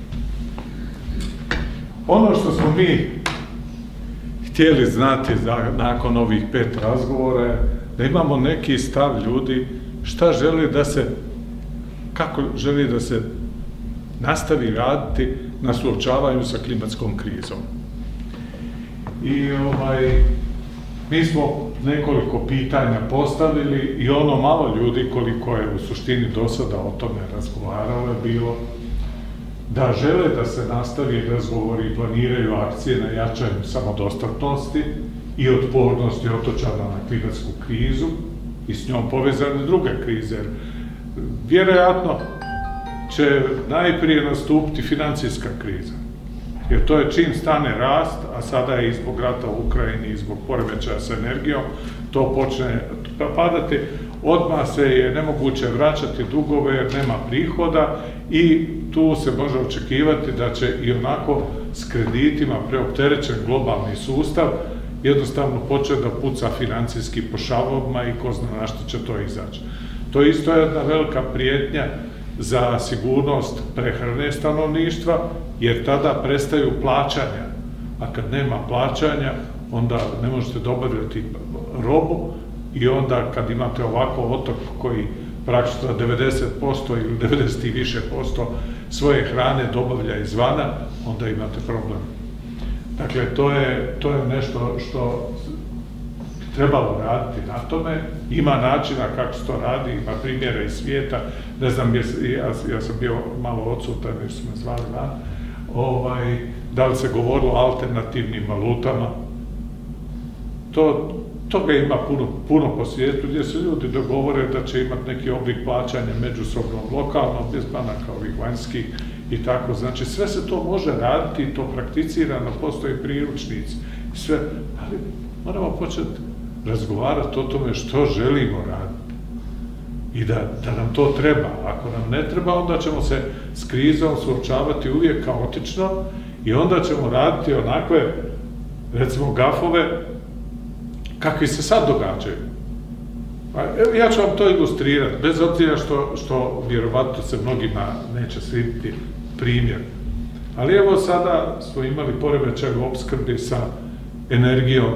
ono što smo mi htjeli znati za, nakon ovih pet razgovora je da imamo neki stav ljudi šta želi da se, kako želi da se nastavi raditi na suočavanju sa klimatskom krizom. I ovaj, mi smo nekoliko pitanja postavili i ono malo ljudi koliko je u suštini do sada o tome razgovaralo je bilo da žele da se nastavi razgovori i planiraju akcije na jačanju samodostatnosti i otpornosti otočana na klimatsku krizu i s njom povezane druge krize. Vjerojatno će najprije nastupiti financijska kriza, jer to je čim stane rast, a sada je i zbog rata u Ukrajini i zbog poremećaja sa energijom, to počne padati. Odmah se je nemoguće vraćati dugove jer nema prihoda i tu se može očekivati da će i onako s kreditima preopterećen globalni sustav jednostavno početi da puca financijski po šavovima i ko zna na što će to izaći. To je isto jedna velika prijetnja za sigurnost prehrane stanovništva, jer tada prestaju plaćanja, a kad nema plaćanja, onda ne možete dobavljati robu i onda kad imate ovako otok koji praktično devedeset posto ili devedeset i više posto svoje hrane dobavlja izvana, onda imate problem. Dakle, to je, to je nešto što trebalo raditi na tome. Ima načina kako se to radi, ima primjera iz svijeta. Ne znam, ja, ja sam bio malo odsutan jer su me zvali van. Ovaj, da li se govorilo o alternativnim valutama? To, toga ima puno, puno po svijetu gdje se ljudi dogovore da će imati neki oblik plaćanja međusobno lokalno, bez banaka ovih vanjskih i tako. Znači, sve se to može raditi i to prakticirano, postoji priručnici. Sve, ali moramo početi razgovarati o tome što želimo raditi i da, da nam to treba. Ako nam ne treba, onda ćemo se s krizom suočavati uvijek kaotično i onda ćemo raditi onakve, recimo, gafove kakvi se sad događaju. Evo, ja ću vam to ilustrirati, bez obzira što, što vjerovatno se mnogima neće svidjeti primjer. Ali evo sada smo imali poremećaj u opskrbi sa energijom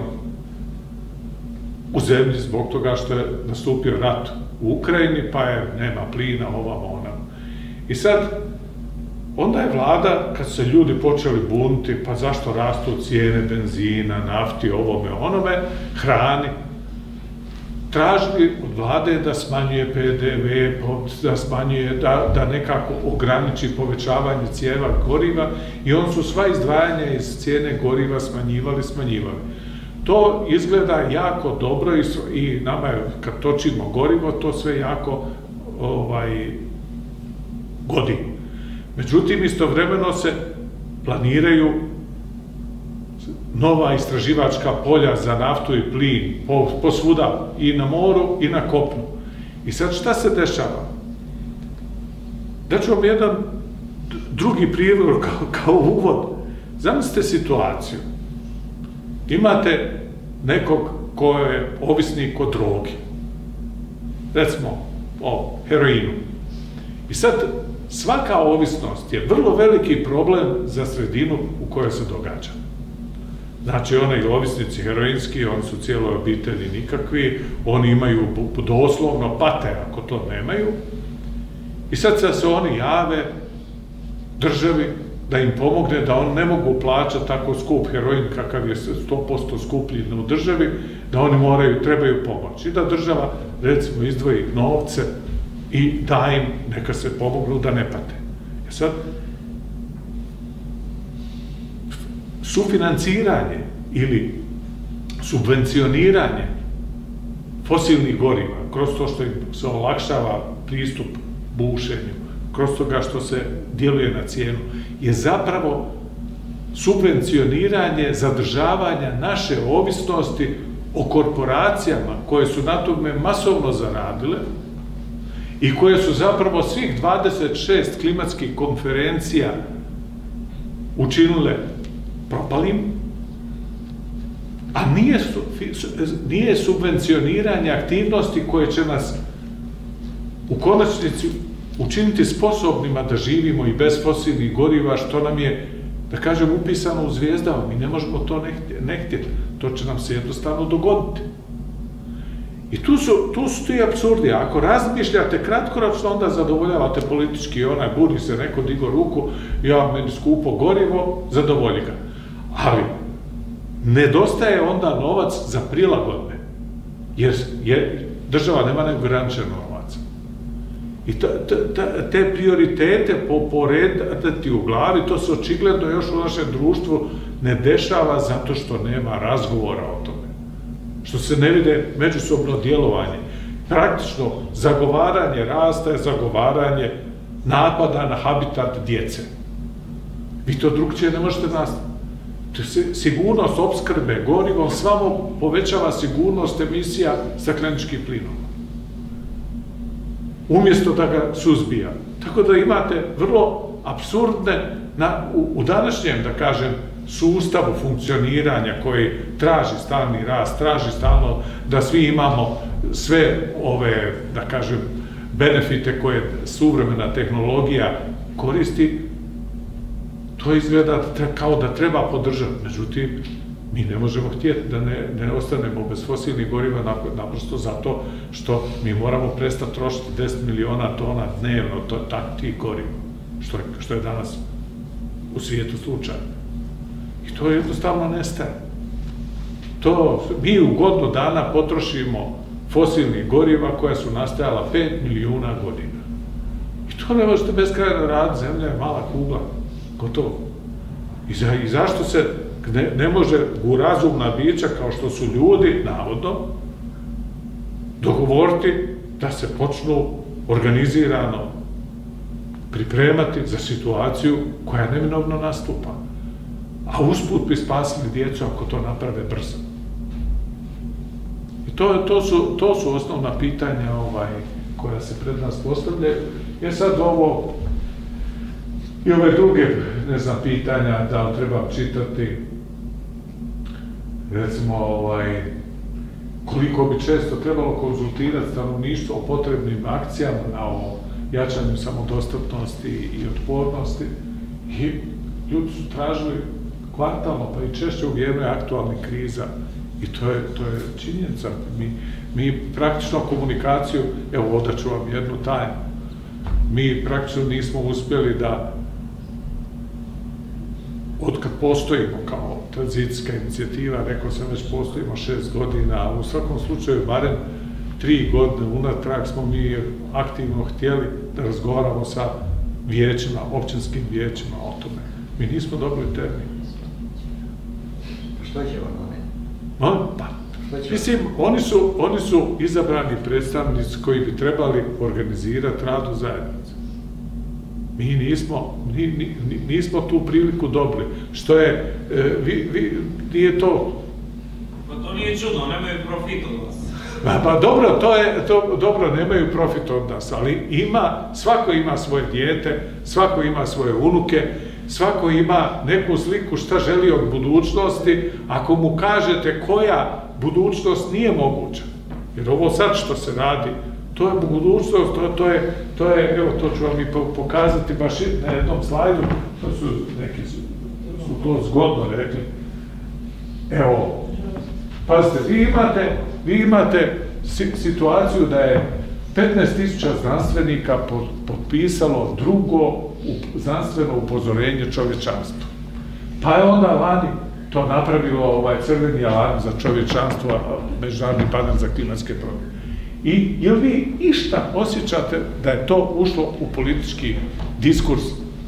u zemlji zbog toga što je nastupio rat u Ukrajini, pa je nema plina, ovamo, onamo. I sad, onda je vlada, kad su se ljudi počeli buniti, pa zašto rastu cijene benzina, nafti, ovome, onome, hrani, tražili od vlade da smanjuje P D V, da smanjuje, da, da nekako ograniči povećavanje cijena goriva i on su sva izdvajanja iz cijene goriva smanjivali, smanjivali. To izgleda jako dobro i, i nama je, kad točimo gorivo, to sve jako ovaj, godi. Međutim, istovremeno se planiraju nova istraživačka polja za naftu i plin, po, po svuda, i na moru i na kopnu. I sad šta se dešava? Daću vam jedan drugi primjer kao, kao uvod. Zamislite situaciju. Imate nekog ko je ovisnik o drogi. Recimo o heroinu. I sad svaka ovisnost je vrlo veliki problem za sredinu u kojoj se događa. Znači, oni ovisnici heroinski, oni su cijeloj obitelji nikakvi, oni imaju doslovno pate ako to nemaju. I sad se oni jave državi da im pomogne, da oni ne mogu plaćati tako skup heroin kakav je sto posto skuplji u državi, da oni moraju, trebaju pomoći. I da država, recimo, izdvoji novce i da im, neka se pomognu da ne pate. I sad, sufinanciranje ili subvencioniranje fosilnih goriva, kroz to što im se olakšava pristup bušenju, kroz toga što se djeluje na cijenu, je zapravo subvencioniranje zadržavanja naše ovisnosti o korporacijama koje su na tome masovno zaradile i koje su zapravo svih dvadeset šest klimatskih konferencija učinile propalim, a nije, su, nije subvencioniranje aktivnosti koje će nas u konačnici učiniti sposobnima da živimo i bez fosilnih goriva, što nam je, da kažem, upisano u zvijezdama. Mi ne možemo to ne htjeti. To će nam se jednostavno dogoditi. I tu su, tu su ti apsurdi. Ako razmišljate kratkoročno, onda zadovoljavate politički onaj, buni se, neko digo ruku, ja, meni skupo gorivo, zadovolji ga. Ali nedostaje onda novac za prilagodbe, jer je, država nema neograničen novac. I ta, ta, ta, te prioritete poredati u glavi, to se očigledno još u našem društvu ne dešava zato što nema razgovora o tome. Što se ne vide međusobno djelovanje. Praktično, zagovaranje rasta je zagovaranje napada na habitat djece. Vi to drugčije ne možete nastaviti. Sigurnost opskrbe gorivom samo povećava sigurnost emisija stakleničkih plinova, umjesto da ga suzbija. Tako da imate vrlo apsurdne, na, u, u današnjem, da kažem, sustavu funkcioniranja koji traži stalni rast, traži stalno da svi imamo sve ove, da kažem, benefite koje suvremena tehnologija koristi, to izgleda kao da treba podržati. Međutim, Mi ne možemo htjeti da ne, ne ostanemo bez fosilnih goriva naprosto zato što mi moramo prestati trošiti deset miliona tona dnevno to, tak, tih goriva, što je, što je danas u svijetu slučaj. I to jednostavno nestaje. To, mi u godinu dana potrošimo fosilnih goriva koja su nastajala pet milijuna godina. I to ne možete beskrajno raditi, zemlja je mala kugla, gotovo. I, za, i zašto se ne, ne može u razumna bića, kao što su ljudi, navodno, dogovoriti da se počnu organizirano pripremati za situaciju koja neminovno nastupa. A usput bi spasili djecu ako to naprave brzo. I to, to, su, to su osnovna pitanja ovaj, koja se pred nas postavljaju. Jer sad ovo i ove druge, ne znam, pitanja da li treba čitati, recimo, ovaj, koliko bi često trebalo konzultirati stanovništvo o potrebnim akcijama na o jačanju samodostatnosti i otpornosti. I ljudi su tražili kvartalno, pa i češće u vrijeme aktualnih kriza. I to je, to je činjenica. Mi, mi praktično komunikaciju, evo ovdje ću vam jednu tajnu, mi praktično nismo uspjeli da, otkad postojimo kao tranzicijska inicijativa, rekao sam već postojimo šest godina, a u svakom slučaju barem tri godine unatrag smo mi aktivno htjeli da razgovaramo sa vijećima, općinskim vijećima o tome. Mi nismo dobili termin. Što će vam one? No, pa, mislim, oni su, oni su izabrani predstavnici koji bi trebali organizirati rad u zajednici. Mi nismo, ni, ni, nismo tu priliku dobili. Što je, e, vi, vi, nije to... Pa to nije čudno, nemaju profit od vas. Pa, pa dobro, to je, to, dobro, nemaju profit od nas, ali ima, svako ima svoje dijete, svako ima svoje unuke, svako ima neku sliku šta želi od budućnosti, ako mu kažete koja budućnost nije moguća. Jer ovo sad što se radi, to je budućnost, to, to, je, to je, evo, to ću vam i pokazati baš na jednom slajdu, to su, neki su, su to zgodno rekli. Evo, pazite, vi imate, vi imate situaciju da je petnaest tisuća znanstvenika potpisalo drugo znanstveno upozorenje čovječanstvu. Pa je onda lani to napravilo ovaj crveni alarm za čovječanstvo, Međunarodni panel za klimatske promjene. I jel vi išta osjećate da je to ušlo u politički diskurs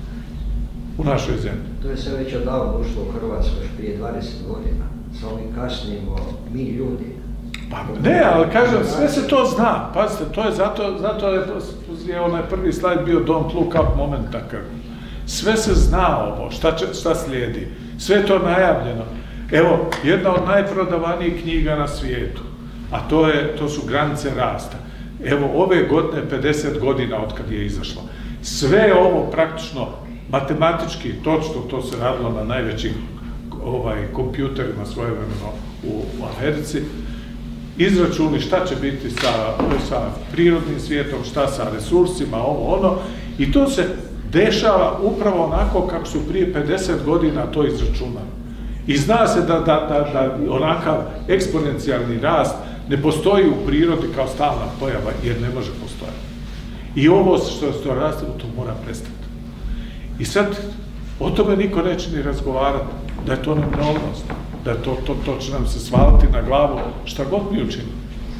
u našoj zemlji? To je sve već odavno ušlo u Hrvatsku još prije dvadeset godina. Samo mi kasnimo mi ljudi. Pa ne, ali kažem, sve se to zna. Pazite, to je zato, zato je, je onaj prvi slajd bio don't look up moment takav. Sve se zna ovo, šta, će, šta slijedi. Sve je to najavljeno. Evo, jedna od najprodavanijih knjiga na svijetu, a to, je, to su Granice rasta. Evo, ove godine, pedeset godina od kad je izašla. Sve ovo praktično, matematički, točno, to se radilo na najvećim ovaj, kompjuterima svojevremeno u, u Americi, izračuni šta će biti sa, sa prirodnim svijetom, šta sa resursima, ovo, ono, i to se dešava upravo onako kako su prije pedeset godina to izračunali. I zna se da, da, da, da onakav eksponencijalni rast ne postoji u prirodi kao stalna pojava, jer ne može postojati. I ovo što se to raste, to mora prestati. I sad, o tome niko neće ni razgovarati, da je to neminovnost, da je to, to, to će nam se svaliti na glavu, šta god mi učinimo.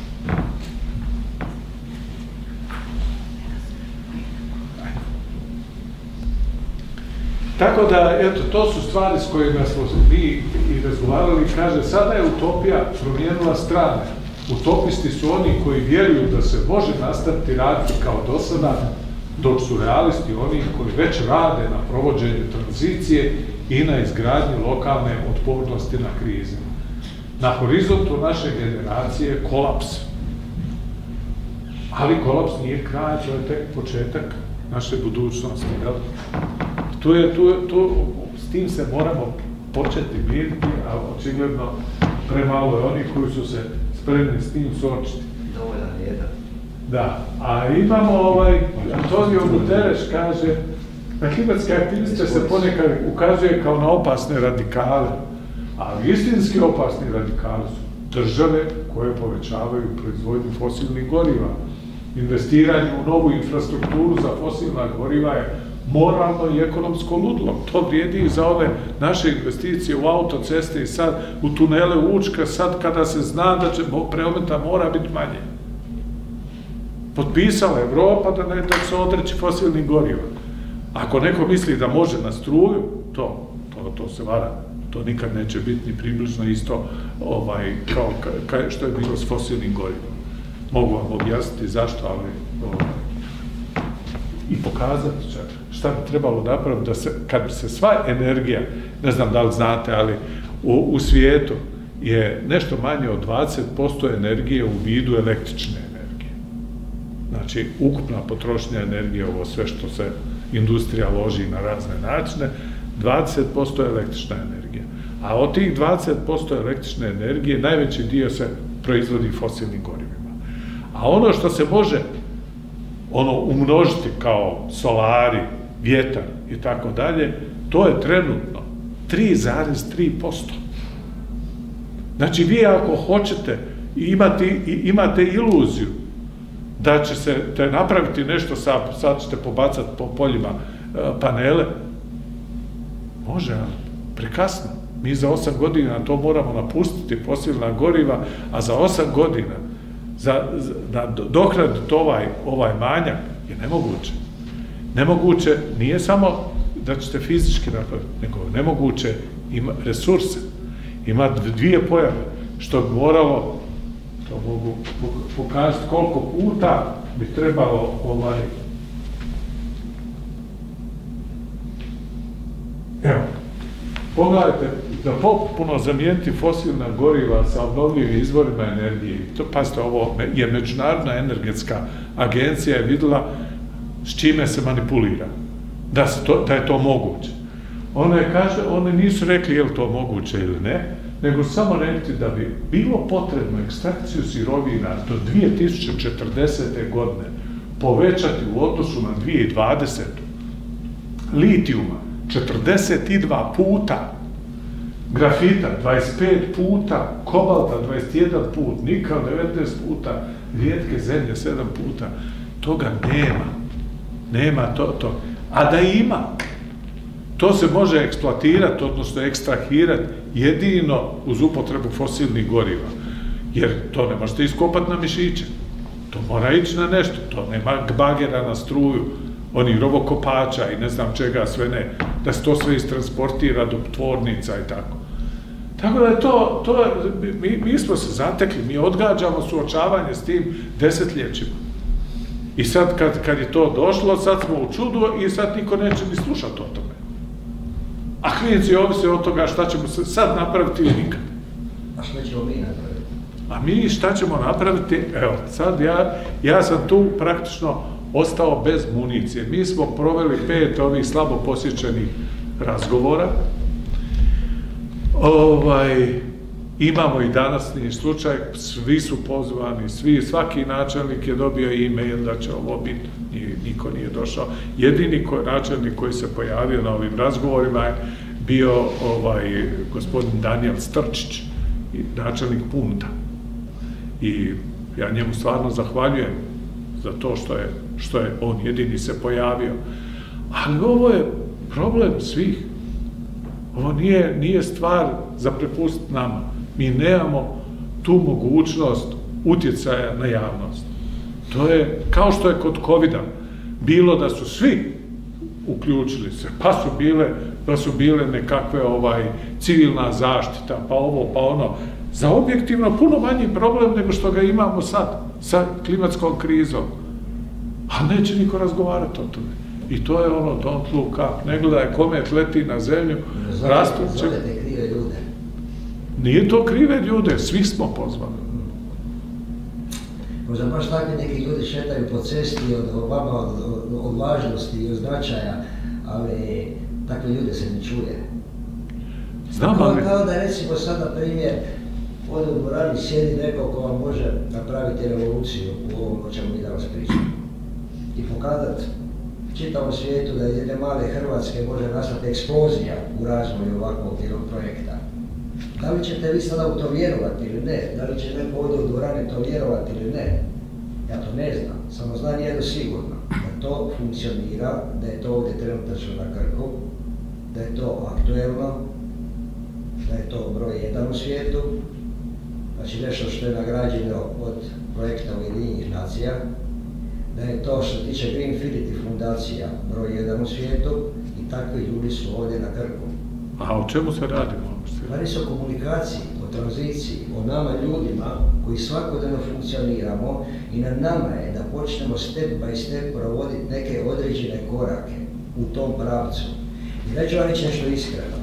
Tako da, eto, to su stvari s kojima smo mi i razgovarali. Kaže, sada je utopija promijenila strane. Utopisti su oni koji vjeruju da se može nastaviti raditi kao do sada, dok su realisti oni koji već rade na provođenju tranzicije i na izgradnji lokalne otpornosti na krize. Na horizontu naše generacije je kolaps. Ali kolaps nije kraj, to je tek početak naše budućnosti. Jel? Tu je, tu, tu, s tim se moramo početi miriti, a očigledno premalo je onih koji su se spremni s tim suočiti. Dovoljan jedan. Da, a imamo ovaj, Antonio Guterres kaže, na klimatske aktiviste se ponekad ukazuje kao na opasne radikale. Ali istinski opasni radikali su države koje povećavaju proizvodnju fosilnih goriva. Investiranje u novu infrastrukturu za fosilna goriva je moralno i ekonomsko ludilo. To vrijedi i za ove naše investicije u autoceste i sad u tunele Učka, sad kada se zna da će prometa mora biti manje. Potpisala Evropa da ne da se odreći fosilnih goriva. Ako neko misli da može na struju, to, to, to se vara. To nikad neće biti ni približno isto ovaj, kao, kao što je bilo s fosilnim gorivom. Mogu vam objasniti zašto, ali ovaj, i pokazati čak šta bi trebalo napraviti da se, kad bi se sva energija, ne znam da li znate, ali u, u svijetu je nešto manje od dvadeset posto energije u vidu električne energije. Znači, ukupna potrošnja energije, ovo sve što se industrija loži na razne načine, dvadeset posto je električna energija. A od tih dvadeset posto električne energije najveći dio se proizvodi fosilnim gorivima. A ono što se može ono umnožiti kao solari, vjetar i tako dalje, to je trenutno tri zarez tri posto. Znači, vi ako hoćete imati, imate iluziju da će se te napraviti nešto, sad, sad ćete pobacati po poljima panele, može, ali prekasno. Mi za osam godina to moramo napustiti, fosilna goriva, a za osam godina za, za, da dokraditi ovaj, ovaj manjak je nemoguće. Nemoguće nije samo da ćete fizički napraviti, nego nemoguće ima resurse. Ima dvije pojave, što bi moralo, to mogu pokazati koliko puta bi trebalo ovaj... Evo, pogledajte, da potpuno zamijeniti fosilna goriva sa obnovljivim izvorima energije, to, pazite, ovo je Međunarodna energetska agencija je vidjela s čime se manipulira, da, se to, da je to moguće. One, kaže, one nisu rekli je li to moguće ili ne, nego samo rekli da bi bilo potrebno ekstrakciju sirovina do dvije tisuće četrdesete. godine povećati u odnosu na dvije tisuće dvadesetu. litijuma četrdeset dva puta, grafita dvadeset pet puta, kobalta dvadeset jedan put, nikal devetnaest puta, rijetke zemlje sedam puta. Toga nema. Nema to, to. A da ima, to se može eksploatirati, odnosno ekstrahirati jedino uz upotrebu fosilnih goriva. Jer to ne možete iskopati na mišiće. To mora ići na nešto. To nema bagera na struju, onih rovokopača i ne znam čega sve ne. Da se to sve istransportira do tvornica i tako. Tako da je to, to mi, mi smo se zatekli, mi odgađamo suočavanje s tim desetljećima. I sad kad, kad je to došlo, sad smo u čudu i sad niko neće ni slušati o tome. A klinici ovise od toga šta ćemo se sad napraviti ili nikad. A što ćemo mi napraviti? A mi šta ćemo napraviti? Evo, sad ja, ja sam tu praktično ostao bez municije. Mi smo proveli pet ovih slabo posjećenih razgovora. Ovaj, imamo i danasni slučaj, svi su pozvani, svi, svaki načelnik je dobio e-mail da će ovo biti, niko nije došao. Jedini ko, načelnik koji se pojavio na ovim razgovorima je bio ovaj, gospodin Danijel Strčić, načelnik Punta. I ja njemu stvarno zahvaljujem za to što je, što je on jedini se pojavio. Ali ovo je problem svih. Ovo nije, nije stvar za prepustiti nama. Mi nemamo tu mogućnost utjecaja na javnost. To je kao što je kod kovida bilo da su svi uključili se, pa su bile, pa su bile nekakve ovaj, civilna zaštita, pa ovo, pa ono, za objektivno puno manji problem nego što ga imamo sad, sa klimatskom krizom. A neće niko razgovarati o tome. I to je ono, don't look up. Ne gledaj komet leti na zemlju, rastuće. Zovete krive ljude. Nije to krive ljude, svi smo pozvani. Možda baš takvi neki ljudi šetaju po cesti od, od vama, od, od, od važnosti i od značaja, ali takve ljude se ne čuje. Znam, kao, ali... kao da recimo sad, na primjer, ovdje u dvorani sjedi neko ko vam može napraviti revoluciju u ovom o čemu mi danas pričamo. I pokazati čitavom svijetu da iz jedne male Hrvatske može nastati eksplozija u razvoju ovakvog jednog projekta. Da li ćete vi sada u to vjerovati ili ne? Da li će neko ovdje u dvorani to vjerovati ili ne? Ja to ne znam, samo znam jedno sigurno, da to funkcionira, da je to ovdje trenutačno na Krku, da je to aktuelno, da je to broj jedan u svijetu, znači nešto što je nagrađeno od projekta Ujedinjenih nacija, da je to što se tiče Greenfidelity fundacija broj jedan u svijetu i takvi ljudi su ovdje na Krku. A o čemu se radi? Radi se o komunikaciji, o tranziciji, o nama ljudima koji svakodnevno funkcioniramo i na nama je da počnemo step by step provoditi neke određene korake u tom pravcu. I da ću vam reći nešto iskreno.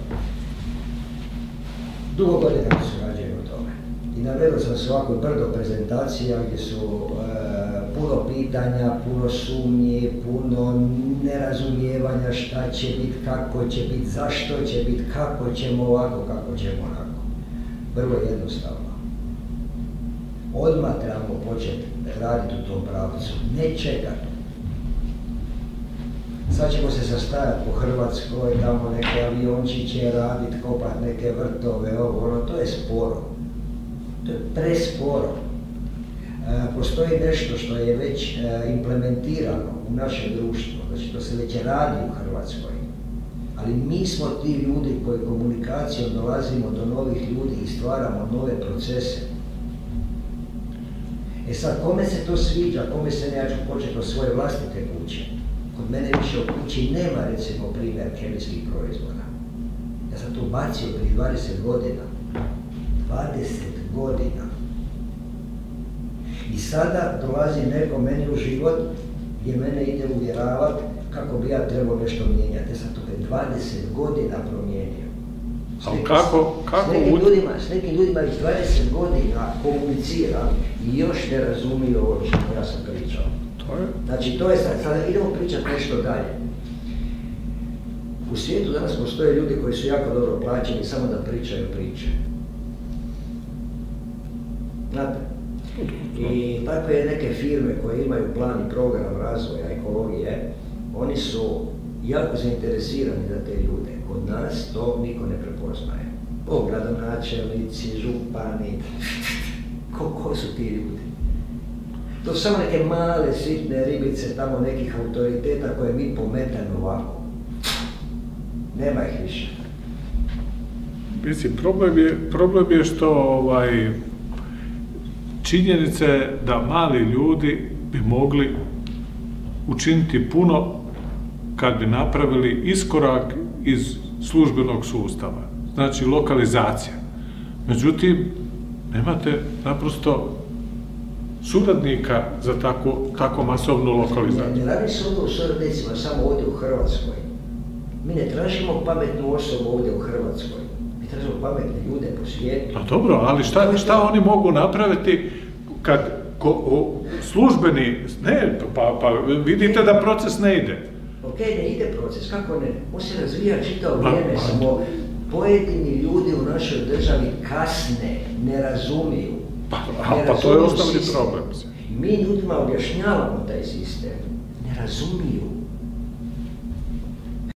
Dugo godina surađujem u tome. I navedo sam se ovako brdo prezentacija gdje su e, puno pitanja, puno sumnji, puno nerazumijevanja šta će biti, kako će biti, zašto će biti, kako ćemo ovako, kako ćemo onako. Vrlo jednostavno. Odmah trebamo početi raditi u tom pravcu, ne čekati. Sad ćemo se sastajati po Hrvatskoj, tamo neke aviončiće raditi, kopati neke vrtove, ovo, ono, to je sporo. To je presporo. E, postoji nešto što je već e, implementirano u naše društvo, znači to se već radi u Hrvatskoj. Ali mi smo ti ljudi koji komunikacijom dolazimo do novih ljudi i stvaramo nove procese. E sad, kome se to sviđa, kome se ne, ja ću početi od svoje vlastite kuće. Kod mene više u kući nema, recimo, primjer kemijskih proizvoda. Ja sam to bacio prije dvadeset godina. dvadeset godina. I sada dolazi neko meni u život gdje mene ide uvjeravati kako bi ja trebao nešto mijenjati. Ja sam to već dvadeset godina promijenio. S Ali nekim, kako, kako s nekim u... ljudima, s nekim ljudima već dvadeset godina komuniciram i još ne razumiju ovo što ja sam pričao. To je... Znači, to je sad, sada idemo pričati nešto dalje. U svijetu danas postoje ljudi koji su jako dobro plaćeni samo da pričaju priče. Znate? I takve neke firme koje imaju plan i program razvoja ekologije, oni su jako zainteresirani za te ljude. Kod nas to niko ne prepoznaje. O, gradonačelnici, župani, ko, ko su ti ljudi? To su samo neke male, sitne ribice, tamo nekih autoriteta koje mi pometamo ovako. Nema ih više. Mislim, problem je, problem je što ovaj, činjenica je da mali ljudi bi mogli učiniti puno kad bi napravili iskorak iz službenog sustava, znači lokalizacija. Međutim, nemate naprosto suradnika za tako, tako masovnu lokalizaciju. Ne, ne radi se ovdje u suradnicima samo ovdje u Hrvatskoj. Mi ne tražimo pametnu osobu ovdje u Hrvatskoj. Mi tražimo pametne ljude po svijetu. Pa dobro, ali šta, šta oni mogu napraviti kad ko, o, službeni, ne, pa, pa vidite da proces ne ide. Ok, ne ide proces, kako ne? On se razvija čitavo vrijeme, samo pojedini ljudi u našoj državi kasne, ne razumiju. Pa, a, pa to je osnovni problem. Mi ljudima objašnjavamo taj sistem, ne razumiju.